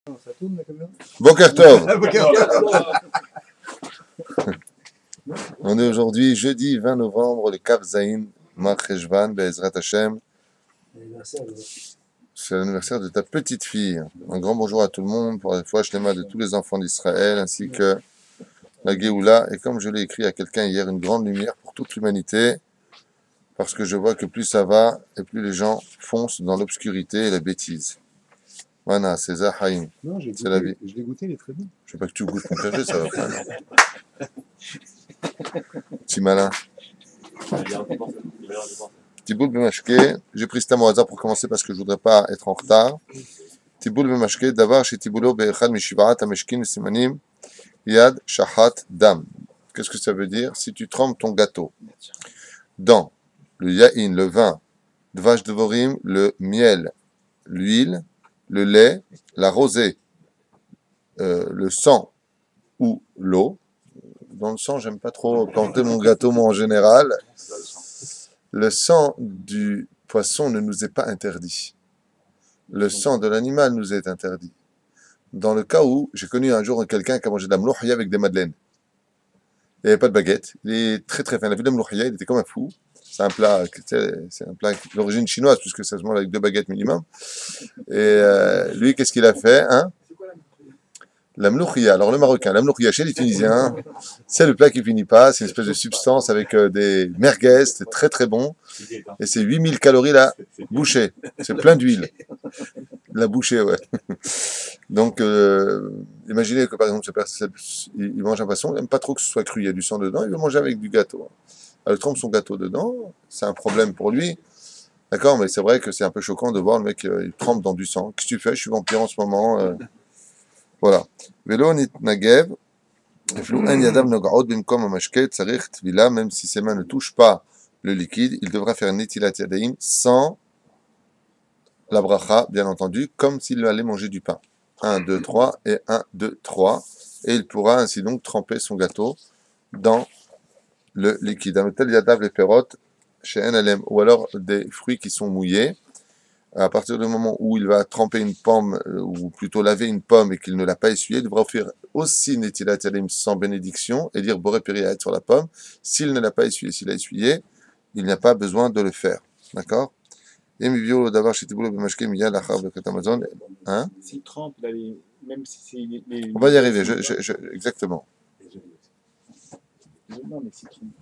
Ça tourne la caméra? Boker Tov. On est aujourd'hui jeudi 20 novembre, le Kav Zayin, Mar Cheshvan, Be'ezrat Hashem. C'est l'anniversaire de ta petite fille. Un grand bonjour à tout le monde pour la foi Shlema de tous les enfants d'Israël ainsi que la Géoula. Et comme je l'ai écrit à quelqu'un hier, une grande lumière pour toute l'humanité. Parce que je vois que plus ça va et plus les gens foncent dans l'obscurité et la bêtise. Voilà, c'est Zahaïm. Non, c'est la vie. Je l'ai goûté, il est très bon. Je veux pas que tu goûtes mon café, ça va pas. Non. Petit malin. Tiboul Bemashke. J'ai pris ce thème au hasard pour commencer parce que je voudrais pas être en retard. Tiboul Bemashke. Davar chez Tiboulo Be'echad Mishivarat Ameshkin Simanim Yad Shahat Dam. Qu'est-ce que ça veut dire? Si tu trempes ton gâteau dans le yaïn, le vin, dvash devorim, le miel, l'huile, le lait, la rosée, le sang ou l'eau. Dans le sang, j'aime pas trop planter mon gâteau, moi en général. Le sang du poisson ne nous est pas interdit. Le sang de l'animal nous est interdit. Dans le cas où j'ai connu un jour quelqu'un qui a mangé de la mlouhia avec des madeleines. Il n'y avait pas de baguette. Il est très très fin. Il a vu de la mlouhia, il était comme un fou. C'est un plat d'origine chinoise, puisque ça se mange avec 2 baguettes minimum. Et lui, qu'est-ce qu'il a fait, hein? La mlouhia. Alors le marocain, la mlouhia chez les Tunisiens, c'est le plat qui finit pas. C'est une espèce de substance avec des merguez, c'est très très bon. Et c'est 8000 calories la bouchée. C'est plein d'huile. La bouchée, ouais. Donc, imaginez que par exemple, il mange un poisson, il n'aime pas trop que ce soit cru, il y a du sang dedans, il veut manger avec du gâteau. Elle trempe son gâteau dedans, c'est un problème pour lui. D'accord, mais c'est vrai que c'est un peu choquant de voir le mec, il trempe dans du sang. Qu'est-ce que tu fais? Je suis vampire en ce moment. Voilà. Velo nit nagev, eflou en yadav nogaot bimkom amashket, tsarich tvila, même si ses mains ne touchent pas le liquide, il devra faire netilat yadaim sans la bracha, bien entendu, comme s'il allait manger du pain. 1, 2, 3 et 1, 2, 3. Et il pourra ainsi donc tremper son gâteau dans le liquide. Ametel yadav les perotes chez NLM, ou alors des fruits qui sont mouillés. À partir du moment où il va tremper une pomme, ou plutôt laver une pomme et qu'il ne l'a pas essuyée, il devra offrir aussi Netilat Yadayim sans bénédiction et dire Boré Périaït sur la pomme. S'il ne l'a pas essuyé, s'il l'a essuyé, il n'y a pas besoin de le faire. D'accord? Et Mivio d'avoir chez Tiboulou Bemashke Miya Lachar Bekat Amazon. Hein? S'il trempe, même si c'est On va y arriver, exactement. Non, mais s'il trempe.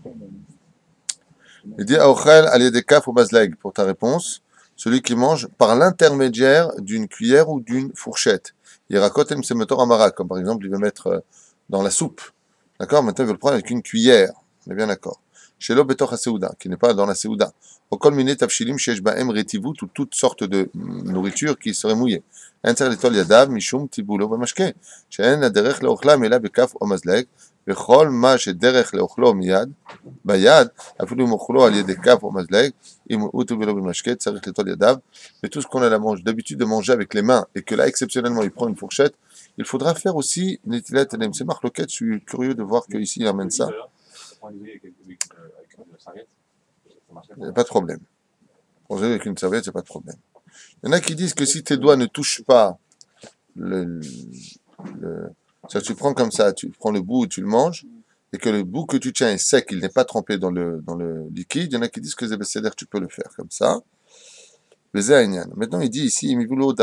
Il dit Aochel Aliedekaf ou Bazleg pour ta réponse. Celui qui mange par l'intermédiaire d'une cuillère ou d'une fourchette. Il raconte un semetor amara, comme par exemple il veut mettre dans la soupe. D'accord? Maintenant il veut le prendre avec une cuillère. On est bien d'accord. Chez l'obetor haseuda, qui n'est pas dans la seuda. Au kol minet tafshilim shesh baem retivut, ou toutes sortes de nourriture qui seraient mouillées. Enter litol yadav mishum tibulo b'mashke. She'en la derech leochla mela bekaf o mazleg. וכל מה שדרך לאוכלו מיד, ביד, אפילו אם אוכלו על ידי כף או מזלג, אם הוא ולא במשקה, צריך ליטול ידיו, mais tout ce qu'on a d'habitude de manger avec les mains, et que là, exceptionnellement, il prend une fourchette, il faudra faire aussi netilat yadayim. C'est marloquette, je suis curieux de voir qu'ici, il amène ça. Il n'y a pas de problème. Manger avec une serviette, il n'y a pas de problème. Il y en a qui disent que si tes doigts ne touchent pas ça, tu prends comme ça, tu prends le bout et tu le manges, et que le bout que tu tiens est sec, il n'est pas trempé dans le liquide. Il y en a qui disent que Zébécéder, tu peux le faire comme ça. Maintenant, il dit ici,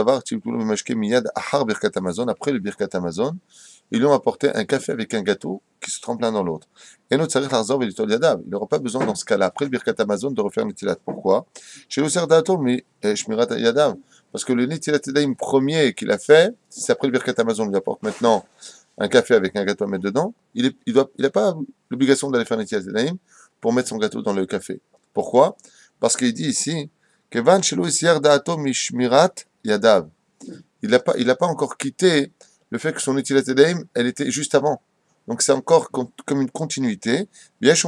après le Birkat Amazon, ils lui ont apporté un café avec un gâteau qui se trempe l'un dans l'autre. Et notre Sarich Larzov et l'Itol Yadav, il n'aura pas besoin dans ce cas-là, après le Birkat Amazon, de refaire Netilat. Pourquoi? Chez le Serdato, mais Shmirat Yadav. Parce que le Netilat Yadaim premier qu'il a fait, si c'est après le Birkat Amazon, il lui apporte maintenant un café avec un gâteau à mettre dedans, il n'a pas l'obligation d'aller faire Netilat Yadaim pour mettre son gâteau dans le café. Pourquoi? Parce qu'il dit ici, Kevan Shelo Isiar Daato Mishmirat Yadav. Il n'a pas encore quitté le fait que son Netilat Yadaim, elle était juste avant. Donc c'est encore comme une continuité. Il y en a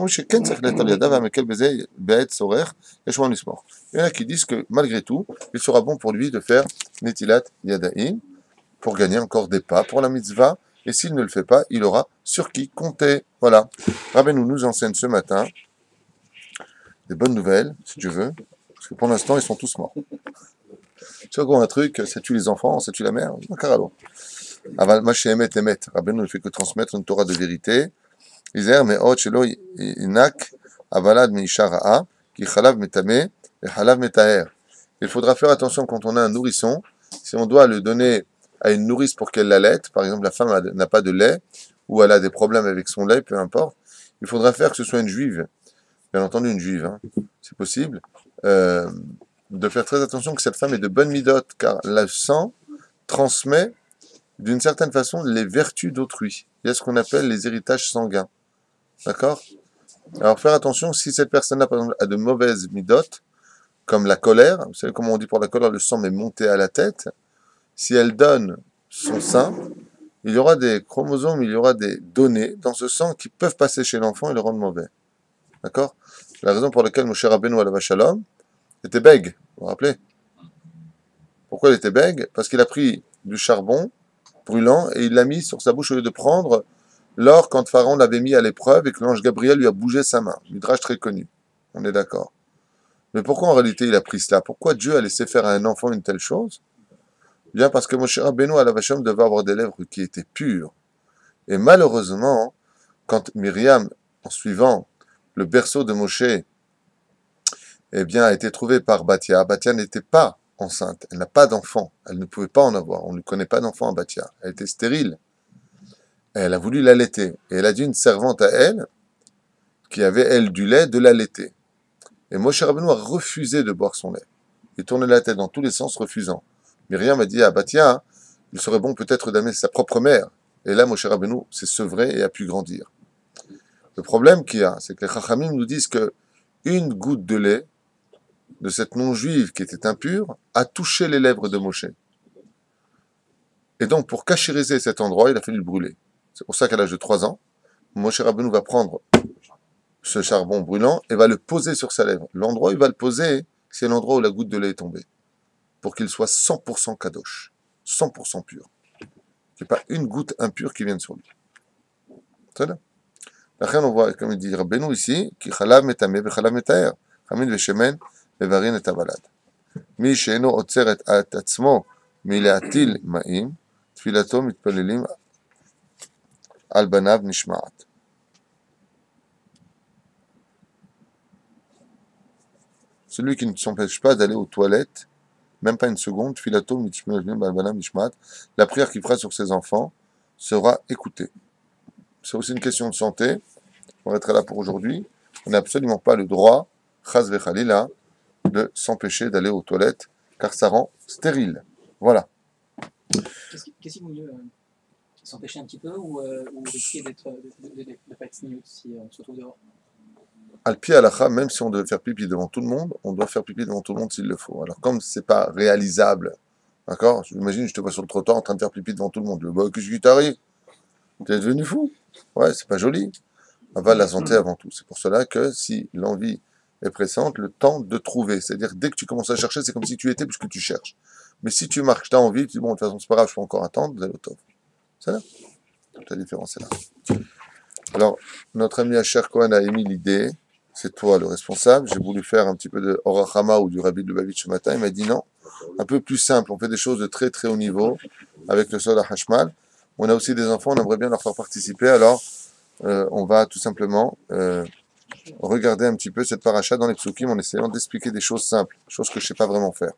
qui disent que malgré tout, il sera bon pour lui de faire Netilat Yadaim pour gagner encore des pas pour la mitzvah. Et s'il ne le fait pas, il aura sur qui compter. Voilà. Rabbeinu nous enseigne ce matin des bonnes nouvelles, si tu veux, parce que pour l'instant, ils sont tous morts. Tu vois, un truc, ça tue les enfants, ça tue la mère. Caralo. Aval, ma chez Emet, Emet. Rabbeinu ne fait que transmettre une Torah de vérité. Izer, mais oh, chelo, inak, avalad, meishara'a, ki chalav metame, et chalav metaher. Il faudra faire attention quand on a un nourrisson, si on doit le donner à une nourrice pour qu'elle l'allaite, par exemple la femme n'a pas de lait, ou elle a des problèmes avec son lait, peu importe, il faudra faire que ce soit une juive, bien entendu une juive, hein, c'est possible, de faire très attention que cette femme ait de bonnes midotes, car le sang transmet d'une certaine façon les vertus d'autrui. Il y a ce qu'on appelle les héritages sanguins. D'accord? Alors faire attention, si cette personne-là, par exemple, a de mauvaises midotes, comme la colère, vous savez comment on dit pour la colère, le sang est monté à la tête, si elle donne son sein, il y aura des chromosomes, il y aura des données dans ce sang qui peuvent passer chez l'enfant et le rendre mauvais. D'accord? C'est la raison pour laquelle Moshe Rabbeinu alav shalom était bègue, vous vous rappelez? Pourquoi il était bègue? Parce qu'il a pris du charbon brûlant et il l'a mis sur sa bouche au lieu de prendre l'or quand Pharaon l'avait mis à l'épreuve et que l'ange Gabriel lui a bougé sa main. Midrash très connu. On est d'accord. Mais pourquoi en réalité il a pris cela? Pourquoi Dieu a laissé faire à un enfant une telle chose? Bien parce que Moshe Rabbeinu alav shalom devait avoir des lèvres qui étaient pures. Et malheureusement, quand Myriam, en suivant le berceau de Moshe, eh bien, a été trouvée par Bathia n'était pas enceinte, elle n'a pas d'enfant, elle ne pouvait pas en avoir, on ne connaît pas d'enfant à Bathia, elle était stérile. Et elle a voulu l'allaiter, et elle a dit une servante à elle, qui avait elle du lait, de l'allaiter. Et Moshe Rabbeinu a refusé de boire son lait. Il tournait la tête dans tous les sens, refusant. Myriam a dit à Bathia, il serait bon peut-être d'amener sa propre mère. Et là, Moshe Rabbeinu s'est sevré et a pu grandir. Le problème qu'il y a, c'est que les Chachamim nous disent que une goutte de lait de cette non-juive qui était impure a touché les lèvres de Moshe. Et donc, pour cachériser cet endroit, il a fallu le brûler. C'est pour ça qu'à l'âge de 3 ans, Moshe Rabbeinu va prendre ce charbon brûlant et va le poser sur sa lèvre. L'endroit où il va le poser, c'est l'endroit où la goutte de lait est tombée. Pour qu'il soit 100% kadosh, 100% pur. Il n'y ait pas une goutte impure qui vienne sur lui. C'est là. Après, on voit, comme il dit Rabbeinu ici, qui chalav metame vechalav metaher, chamin veshemen mevarin et avalad. Mi she'eno otzer et atzmo mileatil ma'im, tfilato mitpalelim al banav nishma'at. Celui qui ne s'empêche pas d'aller aux toilettes, même pas une seconde, tfilato mitpalelim al banav nishma'at, la prière qu'il fera sur ses enfants sera écoutée. C'est aussi une question de santé. On va être là pour aujourd'hui. On n'a absolument pas le droit, chas vechalila, de s'empêcher d'aller aux toilettes, car ça rend stérile. Voilà. Qu'est-ce qu'il vaut mieux s'empêcher un petit peu ou risquer de ne pas être sniout si on se retrouve dehors? Al pi halacha, même si on devait faire pipi devant tout le monde, on doit faire pipi devant tout le monde s'il le faut. Alors comme c'est pas réalisable, d'accord? J'imagine, je te vois sur le trottoir en train de faire pipi devant tout le monde. Bah, qu'est-ce qui t'arrive? T'es devenu fou? Ouais, c'est pas joli. Aval la santé avant tout. C'est pour cela que si l'envie est pressante, le temps de trouver. C'est-à-dire, dès que tu commences à chercher, c'est comme si tu étais puisque tu cherches. Mais si tu marches, tu as envie, tu dis, bon, de toute façon, c'est pas grave, je peux encore attendre, vous allez au top. C'est là. Toute la différence est là. Alors, notre ami Asher Cohen a émis l'idée, c'est toi le responsable, j'ai voulu faire un petit peu de Orachama ou du Rabbi Lubavitch ce matin, il m'a dit non, un peu plus simple, on fait des choses de très très haut niveau, avec le sol à Hashmal. On a aussi des enfants, on aimerait bien leur faire participer, alors on va tout simplement regarder un petit peu cette paracha dans les psukim en essayant d'expliquer des choses simples, choses que je ne sais pas vraiment faire.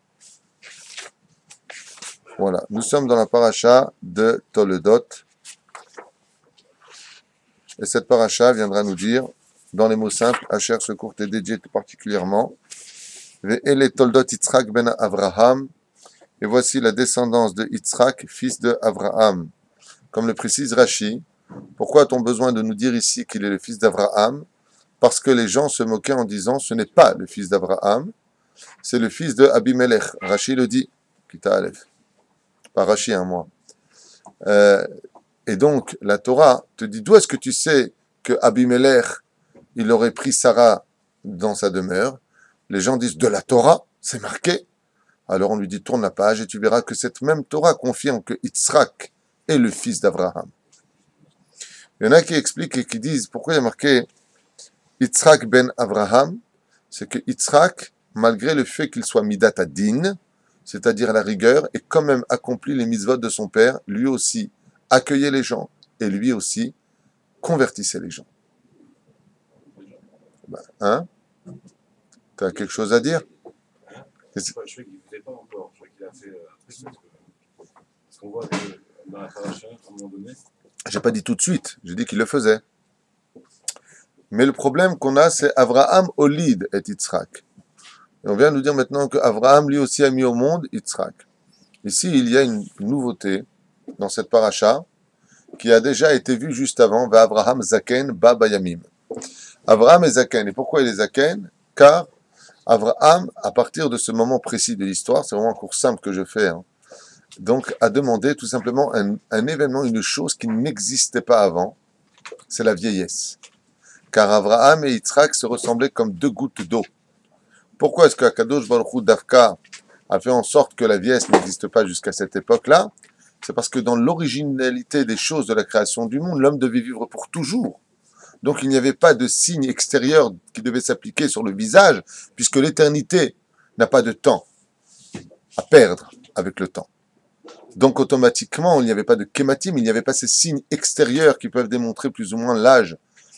Voilà, nous sommes dans la paracha de Toledot, et cette paracha viendra nous dire, dans les mots simples, Asher secours t'est dédié tout particulièrement, Ve'ele Toldot Yitzhak ben Avraham, et voici la descendance de Yitzhak, fils de Avraham. Comme le précise Rashi, pourquoi a-t-on besoin de nous dire ici qu'il est le fils d'Avraham? Parce que les gens se moquaient en disant ce n'est pas le fils d'Avraham, c'est le fils de Abimelech. Rashi le dit, Kita Aleph. Pas Rashi, moi. Et donc, la Torah te dit d'où est-ce que tu sais que Abimelech, il aurait pris Sarah dans sa demeure? Les gens disent de la Torah, c'est marqué. Alors on lui dit tourne la page et tu verras que cette même Torah confirme que Yitzhak est le fils d'Avraham. Il y en a qui expliquent et qui disent pourquoi il y a marqué Yitzhak ben Avraham, c'est que Yitzhak, malgré le fait qu'il soit Midat Adin, c'est-à-dire à la rigueur, et quand même accompli les mitzvot de son père, lui aussi accueillait les gens, et lui aussi convertissait les gens. Hein? Tu as quelque chose à dire? Je crois qu'il ne faisait pas encore. Je crois qu'il a fait un truc parce qu'on voit que dans la paracha, à un moment donné. J'ai pas dit tout de suite, j'ai dit qu'il le faisait. Mais le problème qu'on a, c'est Avraham Olid et Yitzhak. Et on vient nous dire maintenant que Avraham lui aussi a mis au monde Yitzhak. Ici, il y a une nouveauté dans cette paracha qui a déjà été vue juste avant, Avraham Zaken Ba Bayamim. Avraham est Zaken. Et pourquoi il est Zaken? Car Avraham, à partir de ce moment précis de l'histoire, c'est vraiment un cours simple que je fais, hein, donc a demandé tout simplement un événement, une chose qui n'existait pas avant, c'est la vieillesse. Car Avraham et Yitzhak se ressemblaient comme deux gouttes d'eau. Pourquoi est-ce qu'Akadosh Baruch Hu Dafka a fait en sorte que la vieillesse n'existe pas jusqu'à cette époque-là? C'est parce que dans l'originalité des choses de la création du monde, l'homme devait vivre pour toujours. Donc il n'y avait pas de signe extérieur qui devait s'appliquer sur le visage, puisque l'éternité n'a pas de temps à perdre avec le temps. Donc automatiquement, il n'y avait pas de kématim, il n'y avait pas ces signes extérieurs qui peuvent démontrer plus ou moins l'âge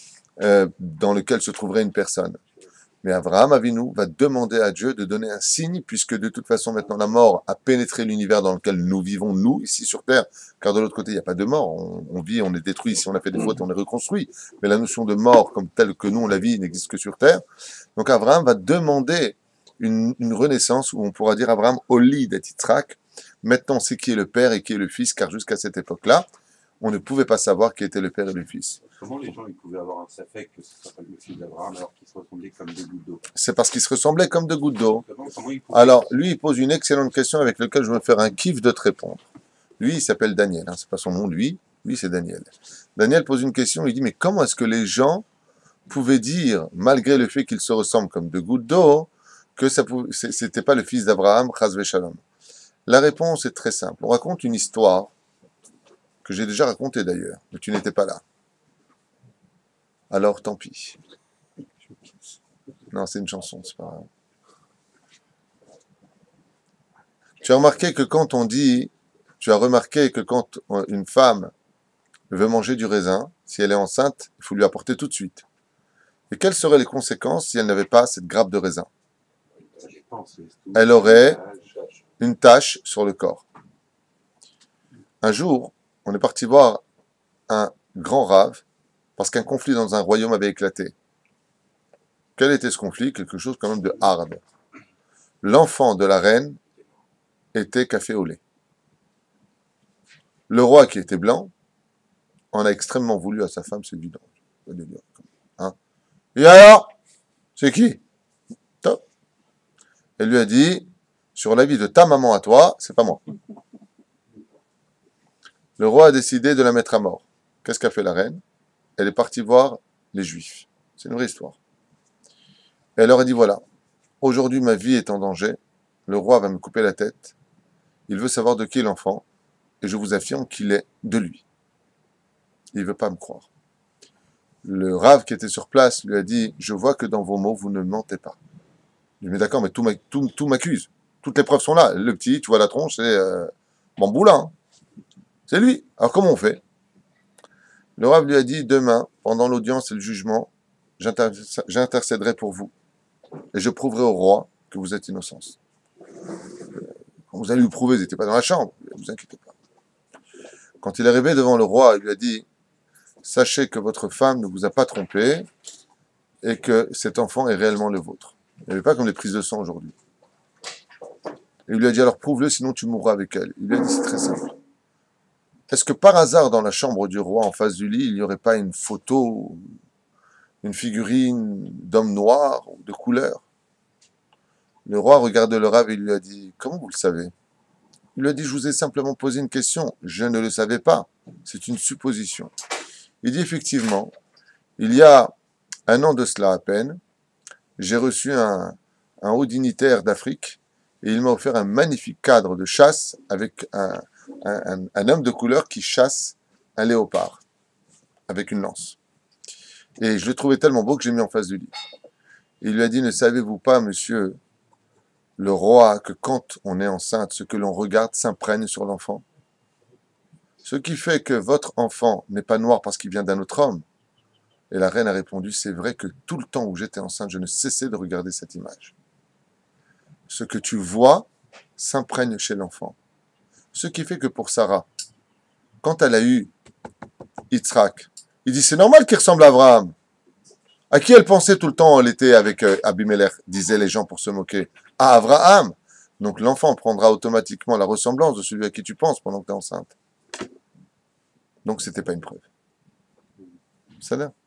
dans lequel se trouverait une personne. Mais Avraham Avinu va demander à Dieu de donner un signe, puisque de toute façon maintenant la mort a pénétré l'univers dans lequel nous vivons, nous, ici sur Terre, car de l'autre côté il n'y a pas de mort, on vit, on est détruit, si on a fait des fautes, on est reconstruit, mais la notion de mort comme telle que nous on la vit n'existe que sur Terre. Donc Avraham va demander une renaissance, où on pourra dire Avraham Oli d'Et Yitzhak, maintenant c'est qui est le père et qui est le fils, car jusqu'à cette époque-là, on ne pouvait pas savoir qui était le père et le fils. Comment les gens ils pouvaient avoir un safek que ce soit pas le fils d'Abraham alors qu'ils se ressemblaient comme des gouttes d'eau? C'est parce qu'ils se ressemblaient comme deux gouttes d'eau. Comment ils pouvaient... Alors, lui, il pose une excellente question avec laquelle je vais me faire un kiff de te répondre. Lui, il s'appelle Daniel, hein, c'est pas son nom, lui c'est Daniel. Daniel pose une question, il dit, mais comment est-ce que les gens pouvaient dire, malgré le fait qu'ils se ressemblent comme deux gouttes d'eau, que c'était pas le fils d'Abraham, Chas v'Shalom? La réponse est très simple. On raconte une histoire que j'ai déjà racontée d'ailleurs, mais tu n'étais pas là. Alors, tant pis. Non, c'est une chanson, c'est pas grave. Tu as remarqué que quand une femme veut manger du raisin, si elle est enceinte, il faut lui apporter tout de suite. Et quelles seraient les conséquences si elle n'avait pas cette grappe de raisin? Elle aurait une tache sur le corps. Un jour, on est parti voir un grand rave parce qu'un conflit dans un royaume avait éclaté. Quel était ce conflit? Quelque chose quand même de hard. L'enfant de la reine était café au lait. Le roi, qui était blanc, en a extrêmement voulu à sa femme, c'est évident. Hein? Et alors? C'est qui? Top. Elle lui a dit, sur l'avis de ta maman à toi, c'est pas moi. Le roi a décidé de la mettre à mort. Qu'est-ce qu'a fait la reine? Elle est partie voir les Juifs. C'est une vraie histoire. Et elle leur a dit, voilà, aujourd'hui ma vie est en danger, le roi va me couper la tête, il veut savoir de qui est l'enfant, et je vous affirme qu'il est de lui. Il ne veut pas me croire. Le rave qui était sur place lui a dit, je vois que dans vos mots, vous ne mentez pas. Il dit, mais d'accord, mais tout m'accuse. Toutes les preuves sont là. Le petit, tu vois la tronche, c'est Bamboula. Hein. C'est lui. Alors comment on fait? Le rave lui a dit, demain, pendant l'audience et le jugement, j'intercéderai pour vous. Et je prouverai au roi que vous êtes innocence. Quand vous allez lui prouver, vous n'étiez pas dans la chambre. Ne vous inquiétez pas. Quand il est arrivé devant le roi, il lui a dit, sachez que votre femme ne vous a pas trompé et que cet enfant est réellement le vôtre. Il n'y avait pas comme des prises de sang aujourd'hui. Et il lui a dit, alors prouve-le, sinon tu mourras avec elle. Il lui a dit, c'est très simple. Est-ce que par hasard, dans la chambre du roi, en face du lit, il n'y aurait pas une photo, une figurine d'homme noir ou de couleur? Le roi regarde le rave et lui a dit, comment vous le savez? Il lui a dit, je vous ai simplement posé une question. Je ne le savais pas. C'est une supposition. Il dit, effectivement, il y a un an de cela à peine, j'ai reçu un haut dignitaire d'Afrique et il m'a offert un magnifique cadre de chasse avec un homme de couleur qui chasse un léopard avec une lance. Et je le trouvais tellement beau que j'ai mis en face du lit. Il lui a dit, ne savez-vous pas, monsieur, le roi, que quand on est enceinte, ce que l'on regarde s'imprègne sur l'enfant. Ce qui fait que votre enfant n'est pas noir parce qu'il vient d'un autre homme. Et la reine a répondu, c'est vrai que tout le temps où j'étais enceinte, je ne cessais de regarder cette image. Ce que tu vois s'imprègne chez l'enfant. Ce qui fait que pour Sarah, quand elle a eu Yitzhak, il dit, c'est normal qu'il ressemble à Abraham. À qui elle pensait tout le temps, elle était avec Abimelech, disaient les gens pour se moquer. À Abraham. Donc l'enfant prendra automatiquement la ressemblance de celui à qui tu penses pendant que tu es enceinte. Donc c'était pas une preuve. Ça là.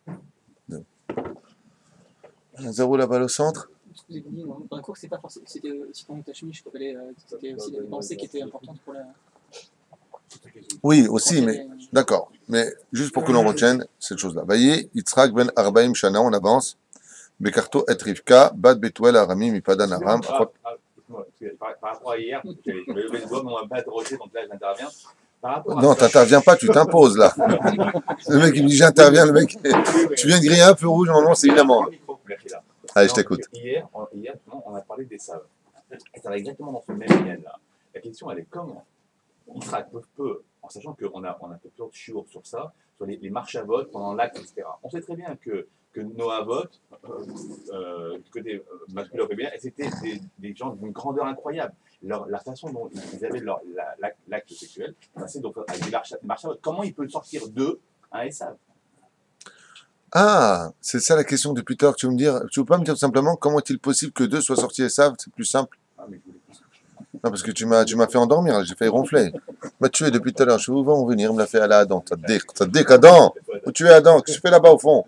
Zéro la balle au centre. Ce que vous avez dit dans le cours, c'est pas forcément. C'était aussi quand Tachmi, je crois, c'était aussi des pensées qui étaient importantes pour la. Oui, aussi, mais d'accord. Mais juste pour que l'on retienne cette chose-là. Voyez, Yitzhak ben Arbaim Shana, on avance. Bekarto et Rivka, Bad Betuel Arami, Mipadan Aram. Par rapport à hier, j'avais levé le doigt, mais on m'a pas interrogé, donc là j'interviens. Non, t'interviens pas, tu t'imposes là. Le mec il me dit j'interviens, le mec, tu viens de griller un peu rouge, normalement c'est une amende. Allez, je t'écoute. Hier, on a parlé des sables. Et ça va exactement dans ce même lien-là. La question, elle est comment Israël peut, en sachant qu'on a fait plusieurs chiours sur ça, sur les marches à vote pendant l'acte, etc. On sait très bien que nos votes, côté masculin ou féminin, c'était des gens d'une grandeur incroyable. La façon dont ils avaient l'acte sexuel, c'est donc avec des marches à vote. Comment il peut sortir d'eux un Esav? Ah, c'est ça la question depuis tout à l'heure que tu veux me dire. Tu veux pas me dire simplement comment est-il possible que deux soient sortis et savent? C'est plus simple. Ah, mais je voulais plus. Non, parce que tu m'as fait endormir, j'ai failli ronfler. M'a tué depuis tout à l'heure, je suis où va en venir, il me l'a fait aller à Adam. T'as dit Adam. Où tu es Adam? Qu'est-ce que tu fais là-bas au fond?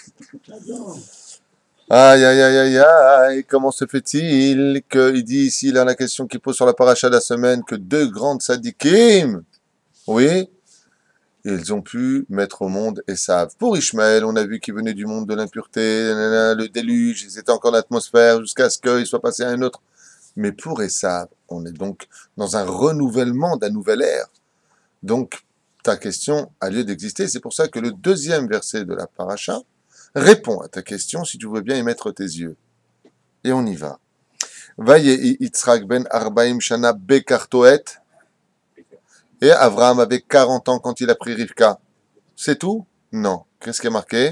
Aïe, aïe, aïe, aïe, aïe, comment se fait-il qu'il dit ici, là, la question qu'il pose sur la paracha de la semaine, que deux grandes sadikim, oui, ils ont pu mettre au monde Esav. Pour Ishmaël, on a vu qu'il venait du monde de l'impureté, le déluge, ils étaient encore en atmosphère jusqu'à ce qu'il soit passé à un autre. Mais pour Esav, on est donc dans un renouvellement d'un nouvel ère. Donc, ta question a lieu d'exister. C'est pour ça que le deuxième verset de la paracha répond à ta question, si tu veux bien y mettre tes yeux. Et on y va. Vaye Yitzhak ben Arbaim Shana Bekartoet. Et Abraham avait 40 ans quand il a pris Rivka. C'est tout? Non. Qu'est-ce qui est marqué?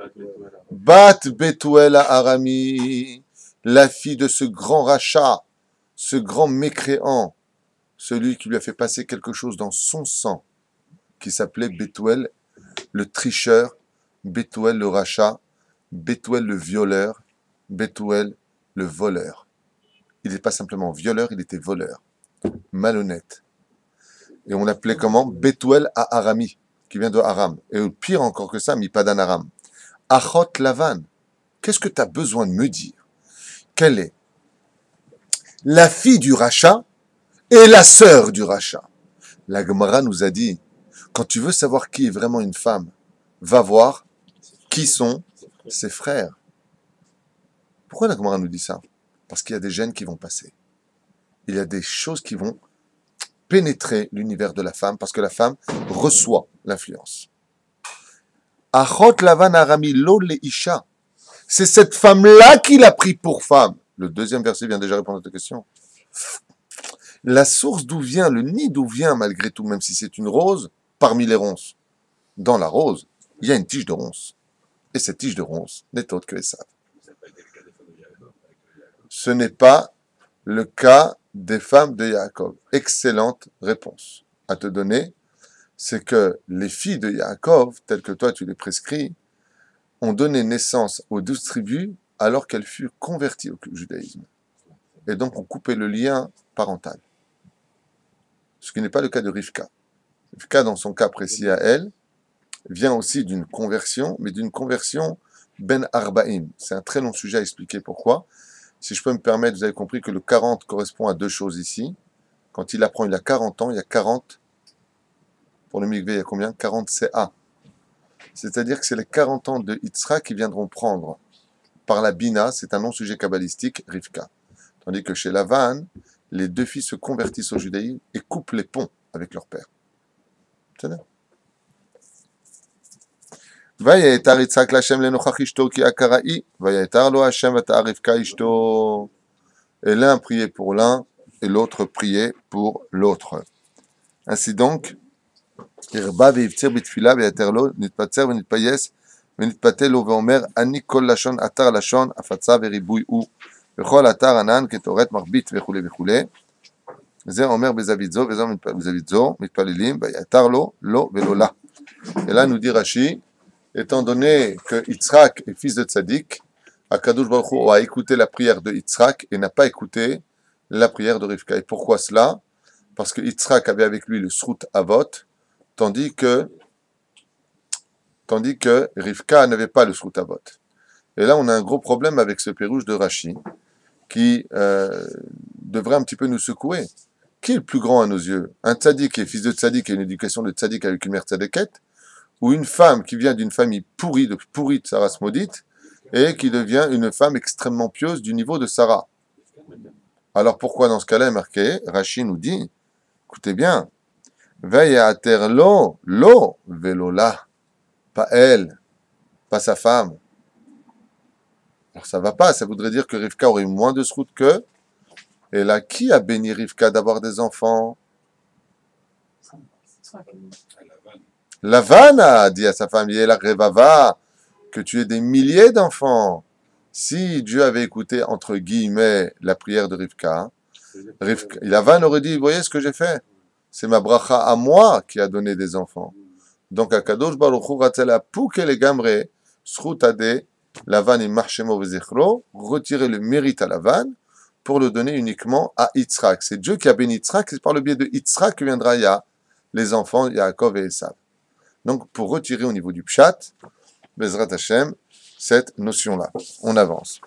Bat Betuel Arami, la fille de ce grand rachat, ce grand mécréant, celui qui lui a fait passer quelque chose dans son sang, qui s'appelait Betuel, le tricheur, Betuel le rachat, Betuel le violeur, Betuel le voleur. Il n'est pas simplement violeur, il était voleur, malhonnête. Et on l'appelait comment? Betuel à Arami, qui vient de Aram. Et pire encore que ça, Mipadan Aram. Achot Lavan. Qu'est-ce que tu as besoin de me dire? Quelle est la fille du rachat et la sœur du rachat? La Gemara nous a dit, quand tu veux savoir qui est vraiment une femme, va voir qui sont ses frères. Pourquoi la Gemara nous dit ça? Parce qu'il y a des gènes qui vont passer. Il y a des choses qui vont pénétrer l'univers de la femme, parce que la femme reçoit l'influence. Achot Lavan Arami lo leisha. C'est cette femme-là qui l'a pris pour femme. Le deuxième verset vient déjà répondre à ta question. La source d'où vient, le nid d'où vient, malgré tout, même si c'est une rose, parmi les ronces. Dans la rose, il y a une tige de ronce. Et cette tige de ronce n'est autre que Esav. Ce n'est pas le cas des femmes de Yaakov. Excellente réponse à te donner. C'est que les filles de Yaakov, telles que toi tu les prescris, ont donné naissance aux 12 tribus alors qu'elles furent converties au judaïsme. Et donc ont coupé le lien parental. Ce qui n'est pas le cas de Rivka. Rivka, dans son cas précis à elle, vient aussi d'une conversion, mais d'une conversion ben arbaim. C'est un très long sujet à expliquer pourquoi. Si je peux me permettre, vous avez compris que le 40 correspond à deux choses ici. Quand il apprend, il a 40 ans, il y a 40. Pour le mikvé, il y a combien? 40 CA. C'est-à-dire que c'est les 40 ans de Yitzhak qui viendront prendre par la Bina, c'est un non-sujet kabbalistique, Rivka. Tandis que chez Lavan, les deux filles se convertissent au judaïsme et coupent les ponts avec leur père. C'est ça. Vayetar Yitzhak l'Hashem lenochach ishto ki akara'i, vayetar lo Hashem v'ta'ar Rivka ishto. et l'un priait pour l'un, et l'autre priait pour l'autre. Ainsi donc, הרבה והפציר בתפילה ויתר לו, נתפצר ונתפייס ונתפתה לו ואומר, אני כל לשון אתר לשון, הפצה וריבוי הוא, וכל אתר ענן כתורת מרבית וכו' וכו'. זה אומר בזווית זו וזו בזווית זו, מתפללים, ויתר לו, לא ולא לה. Et là, nous dit Rashi, étant donné que Yitzhak est fils de Tzadik, Akadosh Baruch Hu a écouté la prière de Yitzhak et n'a pas écouté la prière de Rivka. Et pourquoi cela? Parce que Yitzhak avait avec lui le Srut Avot, tandis que Rivka n'avait pas le Srut Avot. Et là, on a un gros problème avec ce pérouge de Rashi, qui devrait un petit peu nous secouer. Qui est le plus grand à nos yeux? Un Tzadik qui est fils de Tzadik et une éducation de Tzadik avec une mère Tzadeket, ou une femme qui vient d'une famille pourrie de sa race maudite, et qui devient une femme extrêmement pieuse du niveau de Sarah? Alors pourquoi dans ce cas-là est marqué, Rashi nous dit, écoutez bien, Vayater lo velola, pas elle, pas sa femme. Alors ça va pas, ça voudrait dire que Rivka aurait eu moins de srout que. Et là, qui a béni Rivka d'avoir des enfants? Lavan a dit à sa femme, Yéla Revava, que tu aies des milliers d'enfants. Si Dieu avait écouté, entre guillemets, la prière de Rivka, Lavan aurait dit, vous voyez ce que j'ai fait? C'est ma bracha à moi qui a donné des enfants. Donc, Akadosh Baruch Hu ratzela pouke le gamre, srutade, Lavan imachemo vezichro, retirer le mérite à Lavan, pour le donner uniquement à Yitzhak. C'est Dieu qui a béni Yitzhak, c'est par le biais de Yitzhak que viendra les enfants Yaakov et Esav. Donc, pour retirer au niveau du Pshat, Bezrat Hashem, cette notion-là. On avance.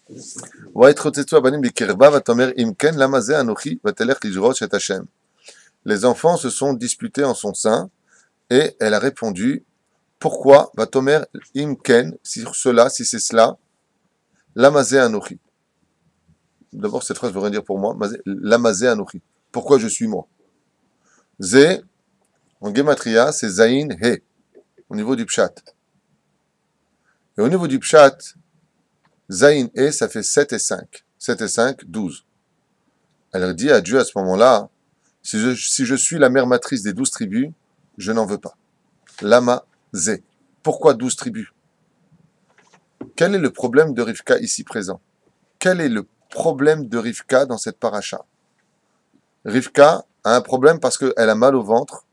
Les enfants se sont disputés en son sein, et elle a répondu, pourquoi Vatomer imken, sur cela, si c'est cela, Lamazé Anochi. D'abord, cette phrase veut rien dire pour moi. Lamazé Anochi. Pourquoi je suis moi? Zé, en Gematria, c'est Zayin He, au niveau du Pshat. Et au niveau du Pshat, Zayin He, ça fait 7 et 5. 7 et 5, 12. Elle dit à Dieu à ce moment-là, si je suis la mère matrice des 12 tribus, je n'en veux pas. Lama Zé. Pourquoi 12 tribus? Quel est le problème de Rivka ici présent? Quel est le problème de Rivka dans cette paracha? Rivka a un problème parce qu'elle a mal au ventre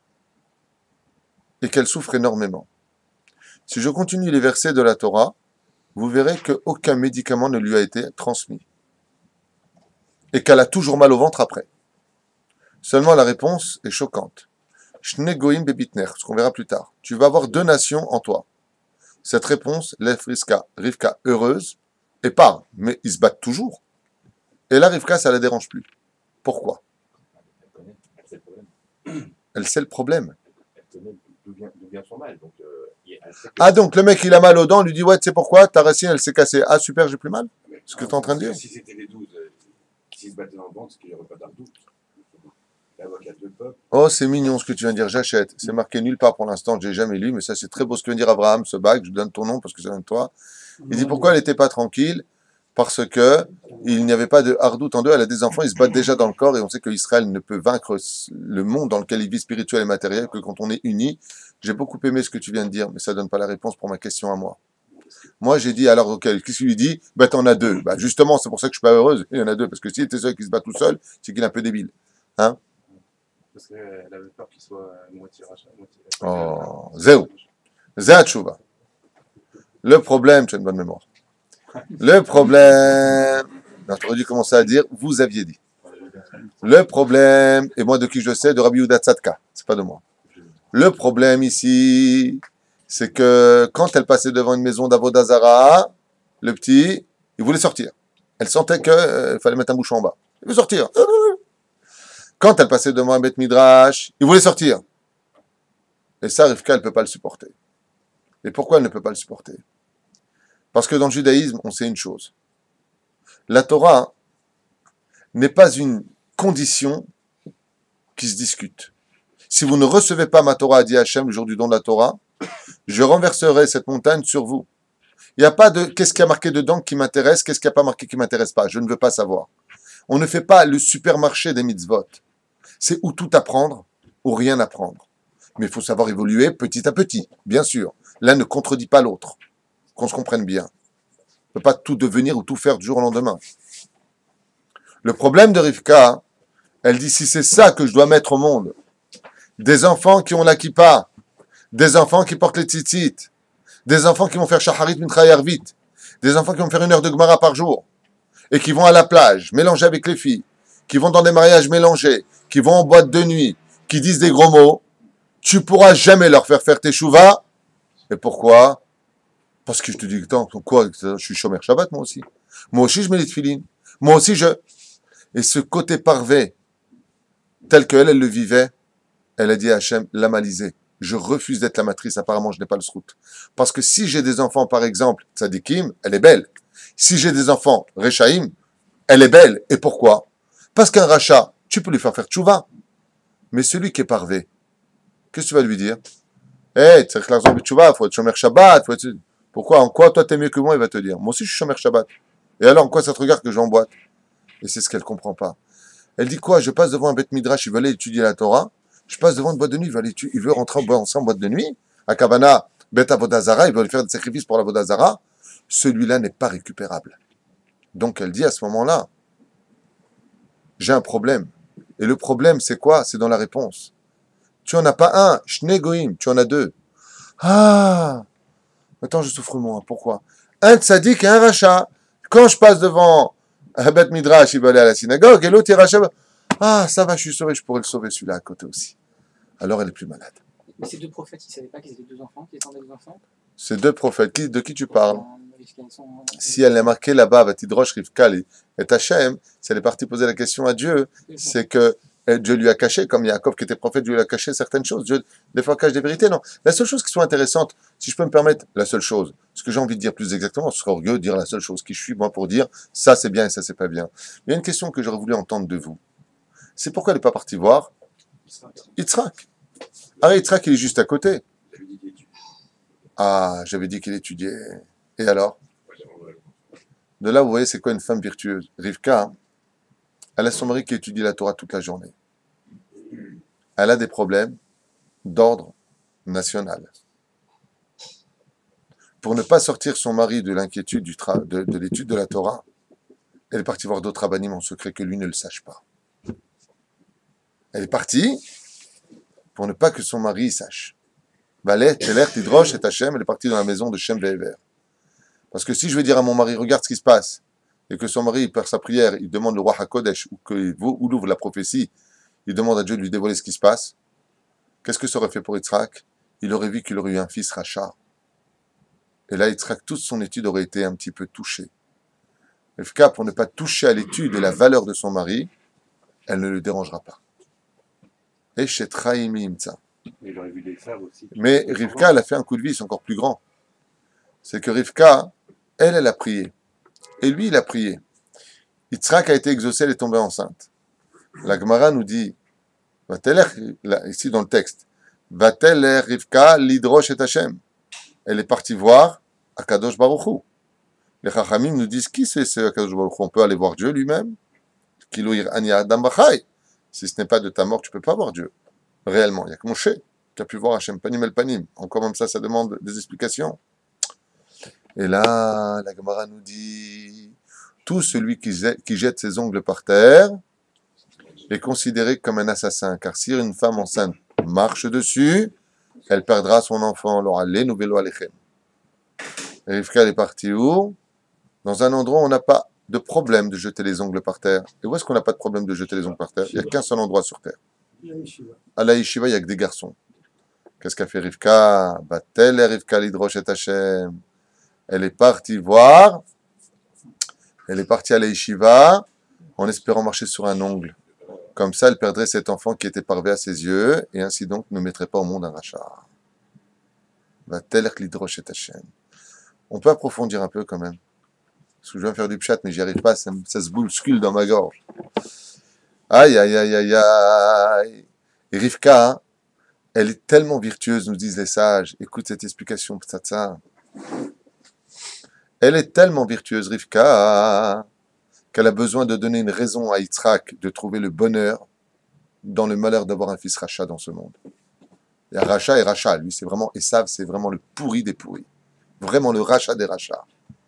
et qu'elle souffre énormément. Si je continue les versets de la Torah, vous verrez qu'aucun médicament ne lui a été transmis et qu'elle a toujours mal au ventre après. Seulement la réponse est choquante. Shne goyim bebitner, ce qu'on verra plus tard. Tu vas avoir 2 nations en toi. Cette réponse laisse Rivka heureuse et part, mais ils se battent toujours. Et là, Rivka, ça la dérange plus. Pourquoi? Elle sait le problème. Elle connaît d'où vient son mal. Donc, ah, donc le mec, il a mal aux dents, on lui dit, ouais, tu sais pourquoi? Ta racine, elle s'est cassée. Ah, super, j'ai plus mal. Ce que tu es en train de dire. Si c'était les 12, s'ils se battaient dans le ventre, c'est qu'il n'y aurait pas d'ardoute. L'avocat de peuple. Oh, c'est mignon ce que tu viens de dire, j'achète. C'est marqué nulle part pour l'instant, j'ai jamais lu, mais ça, c'est très beau ce que vient de dire Abraham, ce bac, je donne ton nom parce que ça vient de toi. Il dit pourquoi elle n'était pas tranquille? Parce que il n'y avait pas de hardout en deux, elle a des enfants, ils se battent déjà dans le corps, et on sait qu'Israël ne peut vaincre le monde dans lequel il vit spirituel et matériel que quand on est unis. J'ai beaucoup aimé ce que tu viens de dire, mais ça donne pas la réponse pour ma question à moi. Moi, j'ai dit, alors, ok, qu'est-ce qu'il lui dit? Bah, t'en as 2. Bah, justement, c'est pour ça que je suis pas heureuse. Il y en a 2, parce que s'il était seul qui se bat tout seul, c'est qu'il est un peu débile. Hein? Parce qu'elle avait peur qu'il soit moitié rachat, moitié. Oh, Zéou. Zéatchouva. Le problème, tu as une bonne mémoire. Le problème, non, tu aurais dû commencer à dire, vous aviez dit. Le problème, et moi de qui je sais, de Rabbi Yehuda Tzadka, c'est pas de moi. Le problème ici, c'est que quand elle passait devant une maison d'Avodah Zara, le petit, il voulait sortir. Elle sentait qu'il fallait mettre un bouchon en bas. Il veut sortir. Quand elle passait devant un Beth Midrash, il voulait sortir. Et ça, Rivka, elle ne peut pas le supporter. Et pourquoi elle ne peut pas le supporter? Parce que dans le judaïsme, on sait une chose. La Torah n'est pas une condition qui se discute. Si vous ne recevez pas ma Torah, a dit Hachem le jour du don de la Torah, je renverserai cette montagne sur vous. Il n'y a pas de qu'est-ce qui a marqué dedans qui m'intéresse, qu'est-ce qui n'a pas marqué qui ne m'intéresse pas. Je ne veux pas savoir. On ne fait pas le supermarché des mitzvot. C'est ou tout apprendre ou rien apprendre. Mais il faut savoir évoluer petit à petit, bien sûr. L'un ne contredit pas l'autre. Qu'on se comprenne bien. On ne peut pas tout devenir ou tout faire du jour au lendemain. Le problème de Rivka, elle dit si c'est ça que je dois mettre au monde, des enfants qui ont la kippa, des enfants qui portent les tzitzit, des enfants qui vont faire shaharit mincha yarvit, des enfants qui vont faire 1 heure de gemara par jour, et qui vont à la plage, mélanger avec les filles, qui vont dans des mariages mélangés, qui vont en boîte de nuit, qui disent des gros mots, tu pourras jamais leur faire tes chouvas. Et pourquoi? Parce que je te dis, attends, quoi, je suis Shomer Shabbat, moi aussi. Moi aussi, je mets les tefilines. Moi aussi, Et ce côté parvé, tel qu'elle, elle le vivait, elle a dit à Hachem, la malisée. Je refuse d'être la matrice, apparemment, je n'ai pas le srout. Parce que si j'ai des enfants, par exemple, tzadikim, elle est belle. Si j'ai des enfants, rechaim, elle est belle. Et pourquoi? Parce qu'un rachat, tu peux lui faire tchouva. Mais celui qui est parvé, qu'est-ce que tu vas lui dire? Eh, tu sais que l'argent de tchouva, il faut être Shomer Shabbat. Pourquoi? En quoi toi t'es mieux que moi? Il va te dire. Moi aussi je suis Shomer Shabbat. Et alors en quoi ça te regarde que je l'emboîte? Et c'est ce qu'elle comprend pas. Elle dit quoi? Je passe devant un bête midrash, il veut aller étudier la Torah. Je passe devant une boîte de nuit, il veut rentrer en boîte de nuit. À Kavana, bête Avodazara, il veut lui faire des sacrifices pour la Vodazara. Celui-là n'est pas récupérable. Donc elle dit à ce moment-là, j'ai un problème. Et le problème c'est quoi? C'est dans la réponse. Tu en as pas un, Shne Goïm, tu en as deux. Ah! Attends, je souffre moins. Pourquoi? Un tzaddik et un rachat. Quand je passe devant un bête midrash, il va aller à la synagogue, et l'autre, il rachat. Ah, ça va, je suis sauvé, je pourrais le sauver celui-là à côté aussi. Alors elle est plus malade. Mais ces deux prophètes, ils ne savaient pas qu'ils étaient deux enfants, qu'ils étaient deux enfants? Ces deux prophètes, de qui tu parles? Ils sont, Si elle est marquée là-bas, Vatidrosh Rivka et Hachem, si elle est partie poser la question à Dieu, c'est que Dieu lui a caché, comme Yaakov qui était prophète, Dieu lui a caché certaines choses. Dieu, des fois, cache des vérités. Non. La seule chose qui soit intéressante, si je peux me permettre, la seule chose, ce que j'ai envie de dire plus exactement, ce serait orgueilleux de dire la seule chose qui je suis, moi, pour dire ça c'est bien et ça c'est pas bien. Mais il y a une question que j'aurais voulu entendre de vous. C'est pourquoi elle n'est pas partie voir Yitzhak. Ah, Yitzhak, il est juste à côté. Ah, j'avais dit qu'il étudiait. Et alors? De là, vous voyez, c'est quoi une femme virtueuse? Rivka, elle a son mari qui étudie la Torah toute la journée. Elle a des problèmes d'ordre national. Pour ne pas sortir son mari de l'inquiétude de l'étude de la Torah, elle est partie voir d'autres rabbinim en secret que lui ne le sache pas. Elle est partie pour ne pas que son mari sache. Valet, Teler, Tidrosh et Hachem, elle est partie dans la maison de Shem Ve'ever. Parce que si je vais dire à mon mari, regarde ce qui se passe, et que son mari, il perd sa prière, il demande le roi HaKodesh, ou qu'il ouvre la prophétie, il demande à Dieu de lui dévoiler ce qui se passe, qu'est-ce que ça aurait fait pour Yitzhak? Il aurait vu qu'il aurait eu un fils rachat. Et là, Yitzhak, toute son étude aurait été un petit peu touchée. Rivka, pour ne pas toucher à l'étude et la valeur de son mari, elle ne le dérangera pas. Et chez Traimi Imtsa. Mais j'aurais vu des frères aussi. Mais Rivka, elle a fait un coup de vis encore plus grand. C'est que Rivka, elle a prié. Et lui, il a prié. Yitzhak a été exaucé, elle est tombée enceinte. La Gemara nous dit, ici dans le texte, Va-t-elle Rivka lidrosh et Hachem. Elle est partie voir Akadosh Baruch Hu. Les Chachamim nous disent, qui c'est ce Akadosh Baruch Hu? On peut aller voir Dieu lui-même. Kilouir Anya Adam Bachai. Si ce n'est pas de ta mort, tu ne peux pas voir Dieu. Réellement, il n'y a que Moshe qui a pu voir Hachem Panim El Panim. Encore même ça demande des explications. Et là, la Gemara nous dit, tout celui qui jette ses ongles par terre est considéré comme un assassin, car si une femme enceinte marche dessus, elle perdra son enfant. Alors, allez, nous vélo alechem. Et Rivka est partie où? Dans un endroit où on n'a pas de problème de jeter les ongles par terre. Et où est-ce qu'on n'a pas de problème de jeter les ongles par terre? Il n'y a qu'un seul endroit sur terre. À la Yeshiva, il n'y a que des garçons. Qu'est-ce qu'a fait Rivka? Bat-elle Rivka lidrosh et Hachem. Elle est partie voir, elle est partie à la Yeshiva en espérant marcher sur un ongle. Comme ça, elle perdrait cet enfant qui était parvé à ses yeux et ainsi donc ne mettrait pas au monde un rachat. Va-t-elle lidrosh et Hachem. On peut approfondir un peu quand même. Parce que je viens faire du pchat, mais j'y arrive pas, ça se bouscule dans ma gorge. Aïe, aïe, aïe, aïe, aïe. Et Rivka, elle est tellement virtueuse, nous disent les sages. Écoute cette explication, Ptsatsa. Elle est tellement virtueuse, Rivka, qu'elle a besoin de donner une raison à Yitzhak de trouver le bonheur dans le malheur d'avoir un fils Racha dans ce monde. Il y a Racha et Racha. Lui, c'est vraiment Esav, c'est vraiment le pourri des pourris. Vraiment le Racha des Rachas.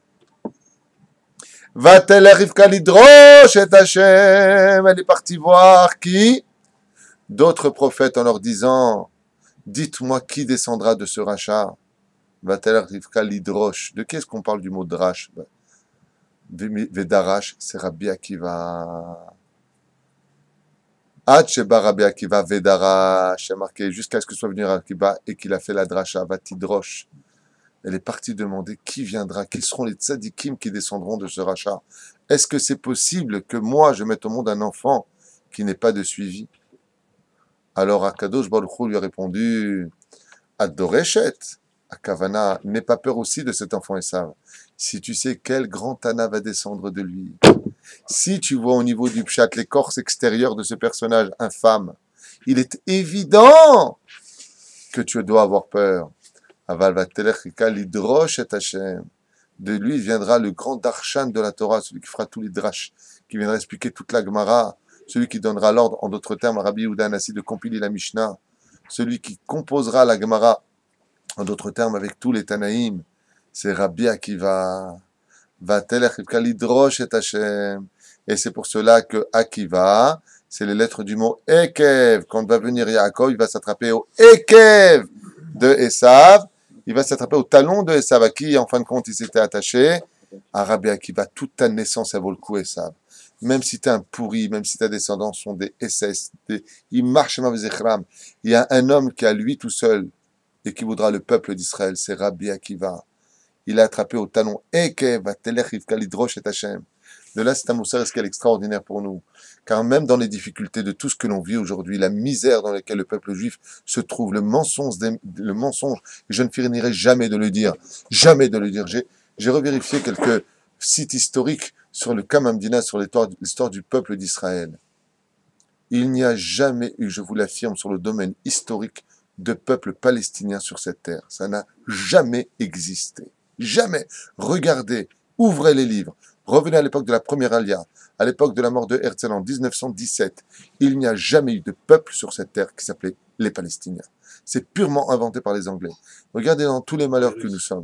Va-t-elle Rivka lidrosh et Hachem? Elle est partie voir qui? D'autres prophètes en leur disant, dites-moi qui descendra de ce Racha. Va-t-elle Rivka lidrosh? De qui est-ce qu'on parle du mot drash? Vedarash, c'est Rabbi Akiva. Ad Sheba Rabbi Akiva Vedarash, c'est marqué jusqu'à ce que soit venu Rabbi Akiva et qu'il a fait la dracha, Vatidrosh. Elle est partie demander qui viendra, qui seront les tzadikim qui descendront de ce rachat. Est-ce que c'est possible que moi je mette au monde un enfant qui n'ait pas de suivi? Alors Akadosh Baruch Hu lui a répondu, Adoreshet, Akavana, n'aie pas peur aussi de cet enfant Esav. Si tu sais quel grand Tana va descendre de lui, si tu vois au niveau du pshat l'écorce extérieure de ce personnage infâme, il est évident que tu dois avoir peur. Aval vatelech lidrosh et Hashem. De lui viendra le grand darshan de la Torah, celui qui fera tous les drash, qui viendra expliquer toute la Gemara, celui qui donnera l'ordre, en d'autres termes, à Rabbi Yehuda Hanassi de compiler la Mishnah, celui qui composera la Gemara, en d'autres termes, avec tous les Tanaïm, c'est Rabbi Akiva. Vatelech lidrosh et Hashem. Et c'est pour cela que Akiva, c'est les lettres du mot Ekev. Quand va venir Yaakov, il va s'attraper au Ekev de Esav. Il va s'attraper au talon de Esav, à qui, en fin de compte, il s'était attaché. À Rabbi Akiva, toute ta naissance, elle vaut le coup, Esav. Même si tu es un pourri, même si tes descendants sont des SS, ils marchent même avec Zechram. Il y a un homme qui, à lui tout seul, équivaudra le peuple d'Israël, c'est Rabbi Akiva. Il a attrapé au talon Ekev, Vatelech Rivka lidrosh et Hashem. De là, c'est un moussard est extraordinaire pour nous. Car même dans les difficultés de tout ce que l'on vit aujourd'hui, la misère dans laquelle le peuple juif se trouve, le mensonge, et je ne finirai jamais de le dire, jamais de le dire. J'ai revérifié quelques sites historiques sur le Kamamdina, sur l'histoire du peuple d'Israël. Il n'y a jamais eu, je vous l'affirme, sur le domaine historique, de peuple palestinien sur cette terre. Ça n'a jamais existé. Jamais. Regardez, ouvrez les livres. Revenez à l'époque de la première Alia, à l'époque de la mort de Herzl en 1917. Il n'y a jamais eu de peuple sur cette terre qui s'appelait les Palestiniens. C'est purement inventé par les Anglais. Regardez dans tous les malheurs que nous sommes.